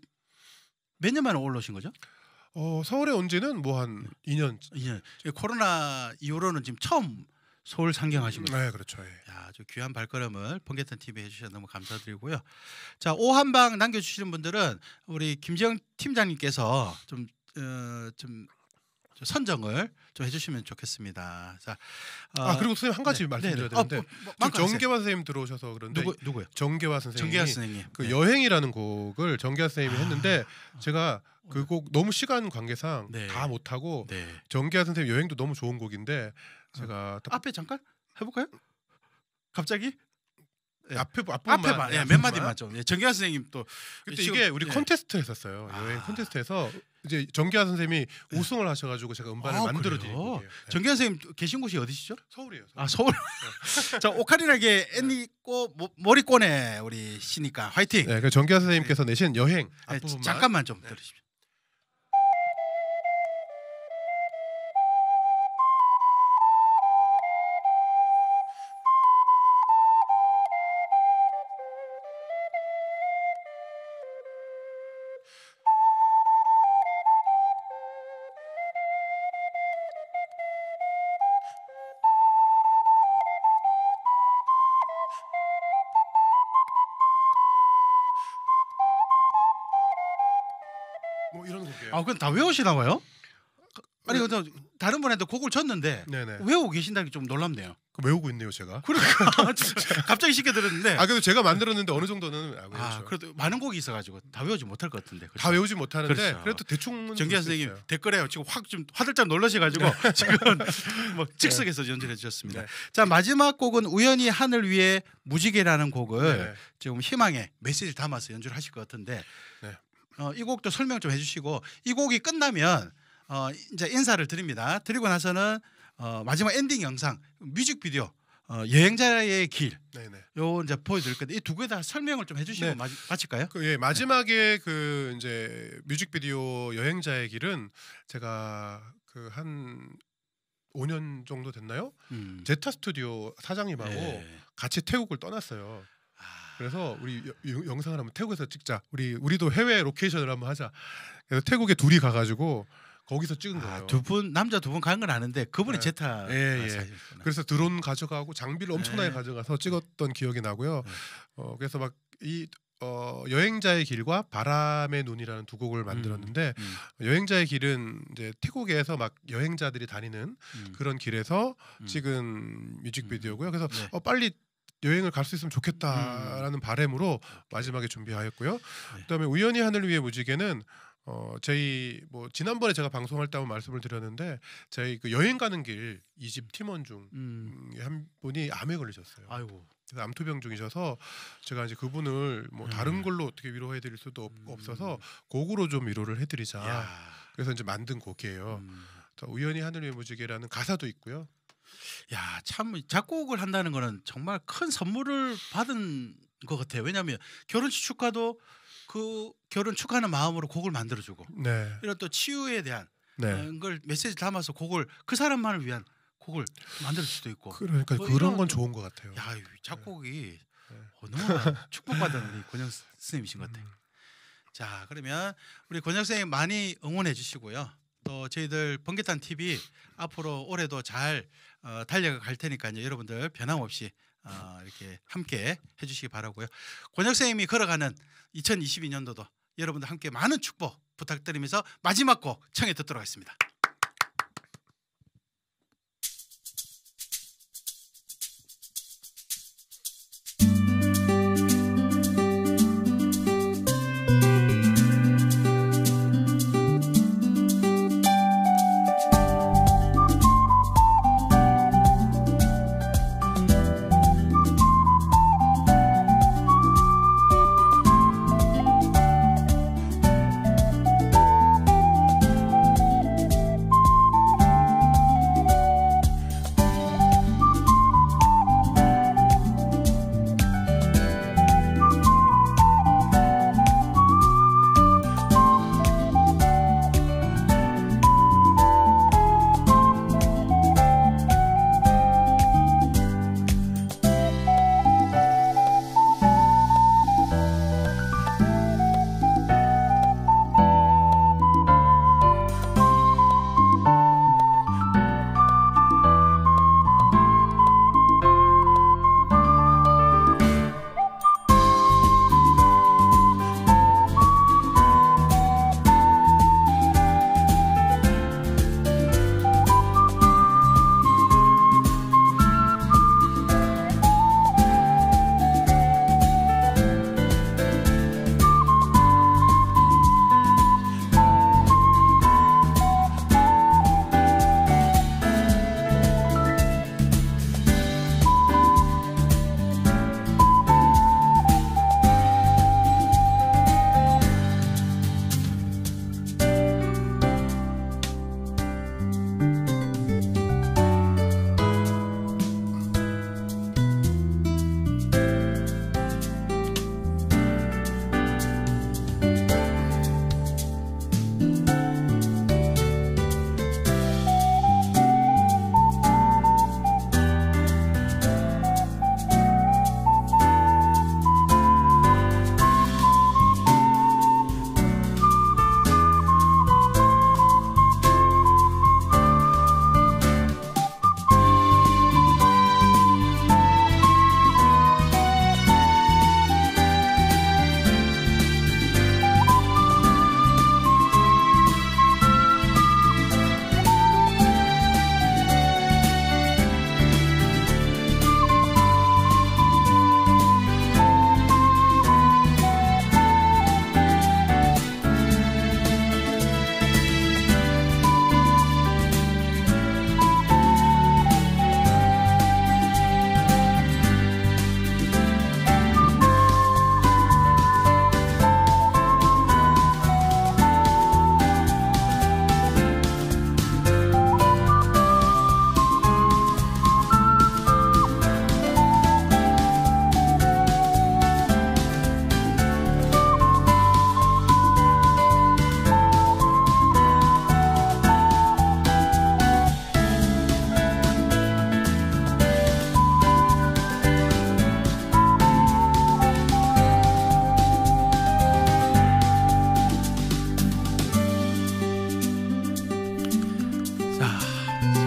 몇 년 만에 올라오신 거죠? 어, 서울에 온 지는 뭐 한 이 년. 이 년. 코로나 이후로는 지금 처음 서울 상경하신 거죠. 네, 그렇죠. 예. 야, 아주 귀한 발걸음을 번개탄 티비에 해주셔서 너무 감사드리고요. 자, 오한방 남겨주시는 분들은 우리 김지영 팀장님께서 좀, 어, 좀 선정을 좀 해주시면 좋겠습니다. 자, 어, 아, 그리고 선생님 한 가지 네, 말씀드려야 네, 네. 되는데 어, 뭐, 저 마음껏 하세요. 정계화 선생님 들어오셔서 그런데 누구 누구요? 정계화 선생님이 정계하 선생님. 그 네. 여행이라는 곡을 정계화 선생님이 아. 했는데 제가 그 곡 너무 시간 관계상 네. 다 못하고 네. 정계화 선생님 여행도 너무 좋은 곡인데 제가 딱 앞에 잠깐 해볼까요? 갑자기? 네. 앞에 앞부분만 앞에만, 네, 예, 몇 앞부분만. 마디만 좀. 예, 정계하 선생님 또 그때 지금- 이게 우리 예. 콘테스트 했었어요. 여행 아. 콘테스트에서 이제 정계화 선생님이 우승을 하셔가지고 제가 음반을 아, 만들어 그래요? 드린 곡이에요. 네. 정계하 선생님 계신 곳이 어디시죠? 서울이에요. 서울. 아 서울. 자 오카리나게 애니꼬 머리꼬네 우리 시니까 화이팅. 네, 그 정계화 선생님께서 내신 여행 네, 앞부분만 잠깐만 좀 들으십시오. 뭐 이런 곡이에요. 아, 그건 다 외우시나 봐요? 아니, 근데 다른 분한테 곡을 줬는데 네네. 외우고 계신다는 게 좀 놀랍네요. 그 외우고 있네요, 제가. 그러니까 갑자기 쉽게 들었는데. 아, 그래도 제가 만들었는데 어느 정도는 아, 아, 외우죠. 그래도 많은 곡이 있어가지고 다 외우지 못할 것 같은데. 그렇죠? 다 외우지 못하는데 그렇죠. 그래도 대충 정기하 선생님 댓글에 지금 확 좀 화들짝 놀라셔가지고 지금 뭐 즉석에서 연주해 주셨습니다. 네. 자, 마지막 곡은 우연히 하늘 위에 무지개라는 곡을 네. 지금 희망의 메시지를 담아서 연주를 하실 것 같은데 네. 어, 이 곡도 설명 좀 해주시고 이 곡이 끝나면 어, 이제 인사를 드립니다. 드리고 나서는 어, 마지막 엔딩 영상 뮤직비디오 어, 여행자의 길 네네. 요 이제 보여드릴 건데 이 두 개 다 설명을 좀 해주시고 네. 마, 마칠까요? 그, 예, 마지막에 그 이제 뮤직비디오 여행자의 길은 제가 그 한 오 년 정도 됐나요? 음. 제타 스튜디오 사장님하고 네. 같이 태국을 떠났어요. 아, 그래서 우리 여- 여- 영상을 한번 태국에서 찍자. 우리 우리도 해외 로케이션을 한번 하자. 그래서 태국에 둘이 가가지고 거기서 찍은 거예요. 아, 두 분 남자 두 분 간 건 아는데 그분이 네. 제타 예, 예. 사셨구나. 그래서 드론 가져가고 장비를 엄청나게 네. 가져가서 찍었던 기억이 나고요. 네. 어, 그래서 막 이 어, 여행자의 길과 바람의 눈이라는 두 곡을 만들었는데 음, 여행자의 길은 이제 태국에서 막 여행자들이 다니는 음, 그런 길에서 음. 찍은 뮤직비디오고요. 그래서 네. 어, 빨리 여행을 갈 수 있으면 좋겠다라는 바람으로 마지막에 준비하였고요. 네. 그다음에 우연히 하늘 위의 무지개는 어 저희 뭐 지난번에 제가 방송할 때 한번 말씀을 드렸는데 저희 그 여행 가는 길 이 집 팀원 중 음. 한 분이 암에 걸리셨어요. 아이고. 그래서 암투병 중이셔서 제가 이제 그분을 뭐 음. 다른 걸로 어떻게 위로해드릴 수도 없, 음. 없어서 곡으로 좀 위로를 해드리자. 야. 그래서 이제 만든 곡이에요. 음. 그래서 우연히 하늘 위의 무지개라는 가사도 있고요. 야, 참 작곡을 한다는 거는 정말 큰 선물을 받은 것 같아요. 왜냐하면 결혼식 축가도 그 결혼 축하하는 마음으로 곡을 만들어주고 네, 이런 또 치유에 대한 네. 어, 걸 메시지 담아서 곡을 그 사람만을 위한 곡을 만들 수도 있고. 그러니까 뭐 그런 이런 건 좀- 좋은 것 같아요. 야, 이 작곡이 네. 어, 너무나 축복받은 우리 권영 스님이신 것 같아요. 음. 자, 그러면 우리 권영 선생님 많이 응원해 주시고요. 또 저희들 번개탄 티비 앞으로 올해도 잘 어, 달려가 갈 테니까요. 여러분들 변함없이 어, 이렇게 함께 해주시기 바라고요. 권영 선생님이 걸어가는 이천이십이 년도도 여러분들 함께 많은 축복 부탁드리면서 마지막 곡 청해 듣도록 하겠습니다.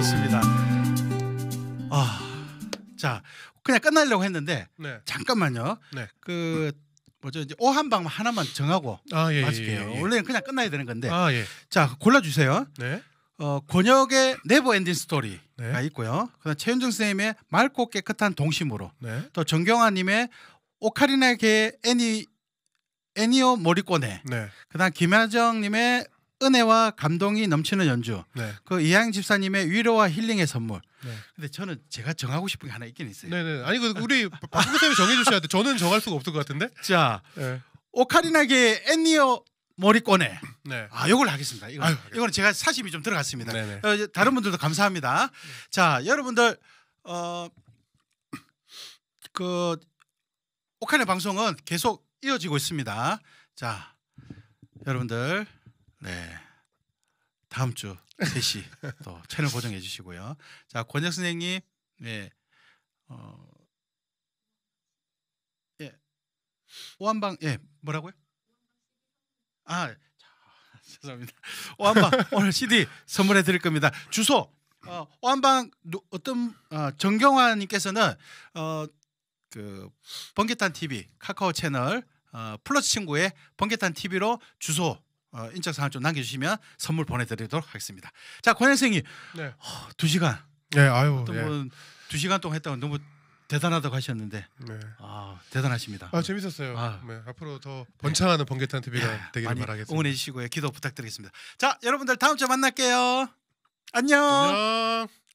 좋습니다. 아, 자 그냥 끝나려고 했는데 네. 잠깐만요. 네. 그 뭐죠 이제 오한방 하나만 정하고 아, 예, 마칠게요. 예, 예, 예. 원래는 그냥 끝나야 되는 건데. 아, 예. 자 골라주세요. 네. 어, 권혁의 네버 엔딩 스토리가 네. 있고요. 그다음 최윤정 선생님의 맑고 깨끗한 동심으로, 네. 또 정경화님의 오카리나계의 애니 애니오 모리꼬네, 네. 그다음 김하정님의 은혜와 감동이 넘치는 연주, 네. 그 이하영 집사님의 위로와 힐링의 선물. 네. 근데 저는 제가 정하고 싶은 게 하나 있긴 있어요. 네, 네. 아니 그 우리 박근혜 쌤이 정해 주셔야 돼. 저는 정할 수가 없을 것 같은데. 자 네. 오카리나계의 애니오 모리꼬네. 네. 아, 이걸 하겠습니다. 이거, 아유, 알겠습니다. 이거는 제가 사심이 좀 들어갔습니다. 네네. 어, 이제 다른 분들도 감사합니다. 자, 여러분들 어, 그 오카리나 방송은 계속 이어지고 있습니다. 자, 여러분들 네 다음 주 세 시 또 채널 고정해 주시고요. 자, 권혁 선생님, 네, 어, 예, 오한방, 예, 뭐라고요? 아, 자, 죄송합니다. 오한방 오늘 씨디 선물해 드릴 겁니다. 주소 어, 오한방 누, 어떤 어, 정경화님께서는 어, 그 번개탄 티비 카카오 채널 어, 플러스 친구의 번개탄 티비로 주소 어, 인적 사항 좀 남겨주시면 선물 보내드리도록 하겠습니다. 자, 권 선생님, 네. 어, 두 시간 네, 아유. 어떤 예. 분은 두 시간 동안 했다고 너무 대단하다고 하셨는데, 네. 아, 대단하십니다. 아, 재밌었어요. 아. 네, 앞으로 더 번창하는 번개탄 티비가 예, 되기를 많이 바라겠습니다. 응원해 주시고요. 기도 부탁드리겠습니다. 자, 여러분들 다음 주에 만날게요. 안녕. 안녕.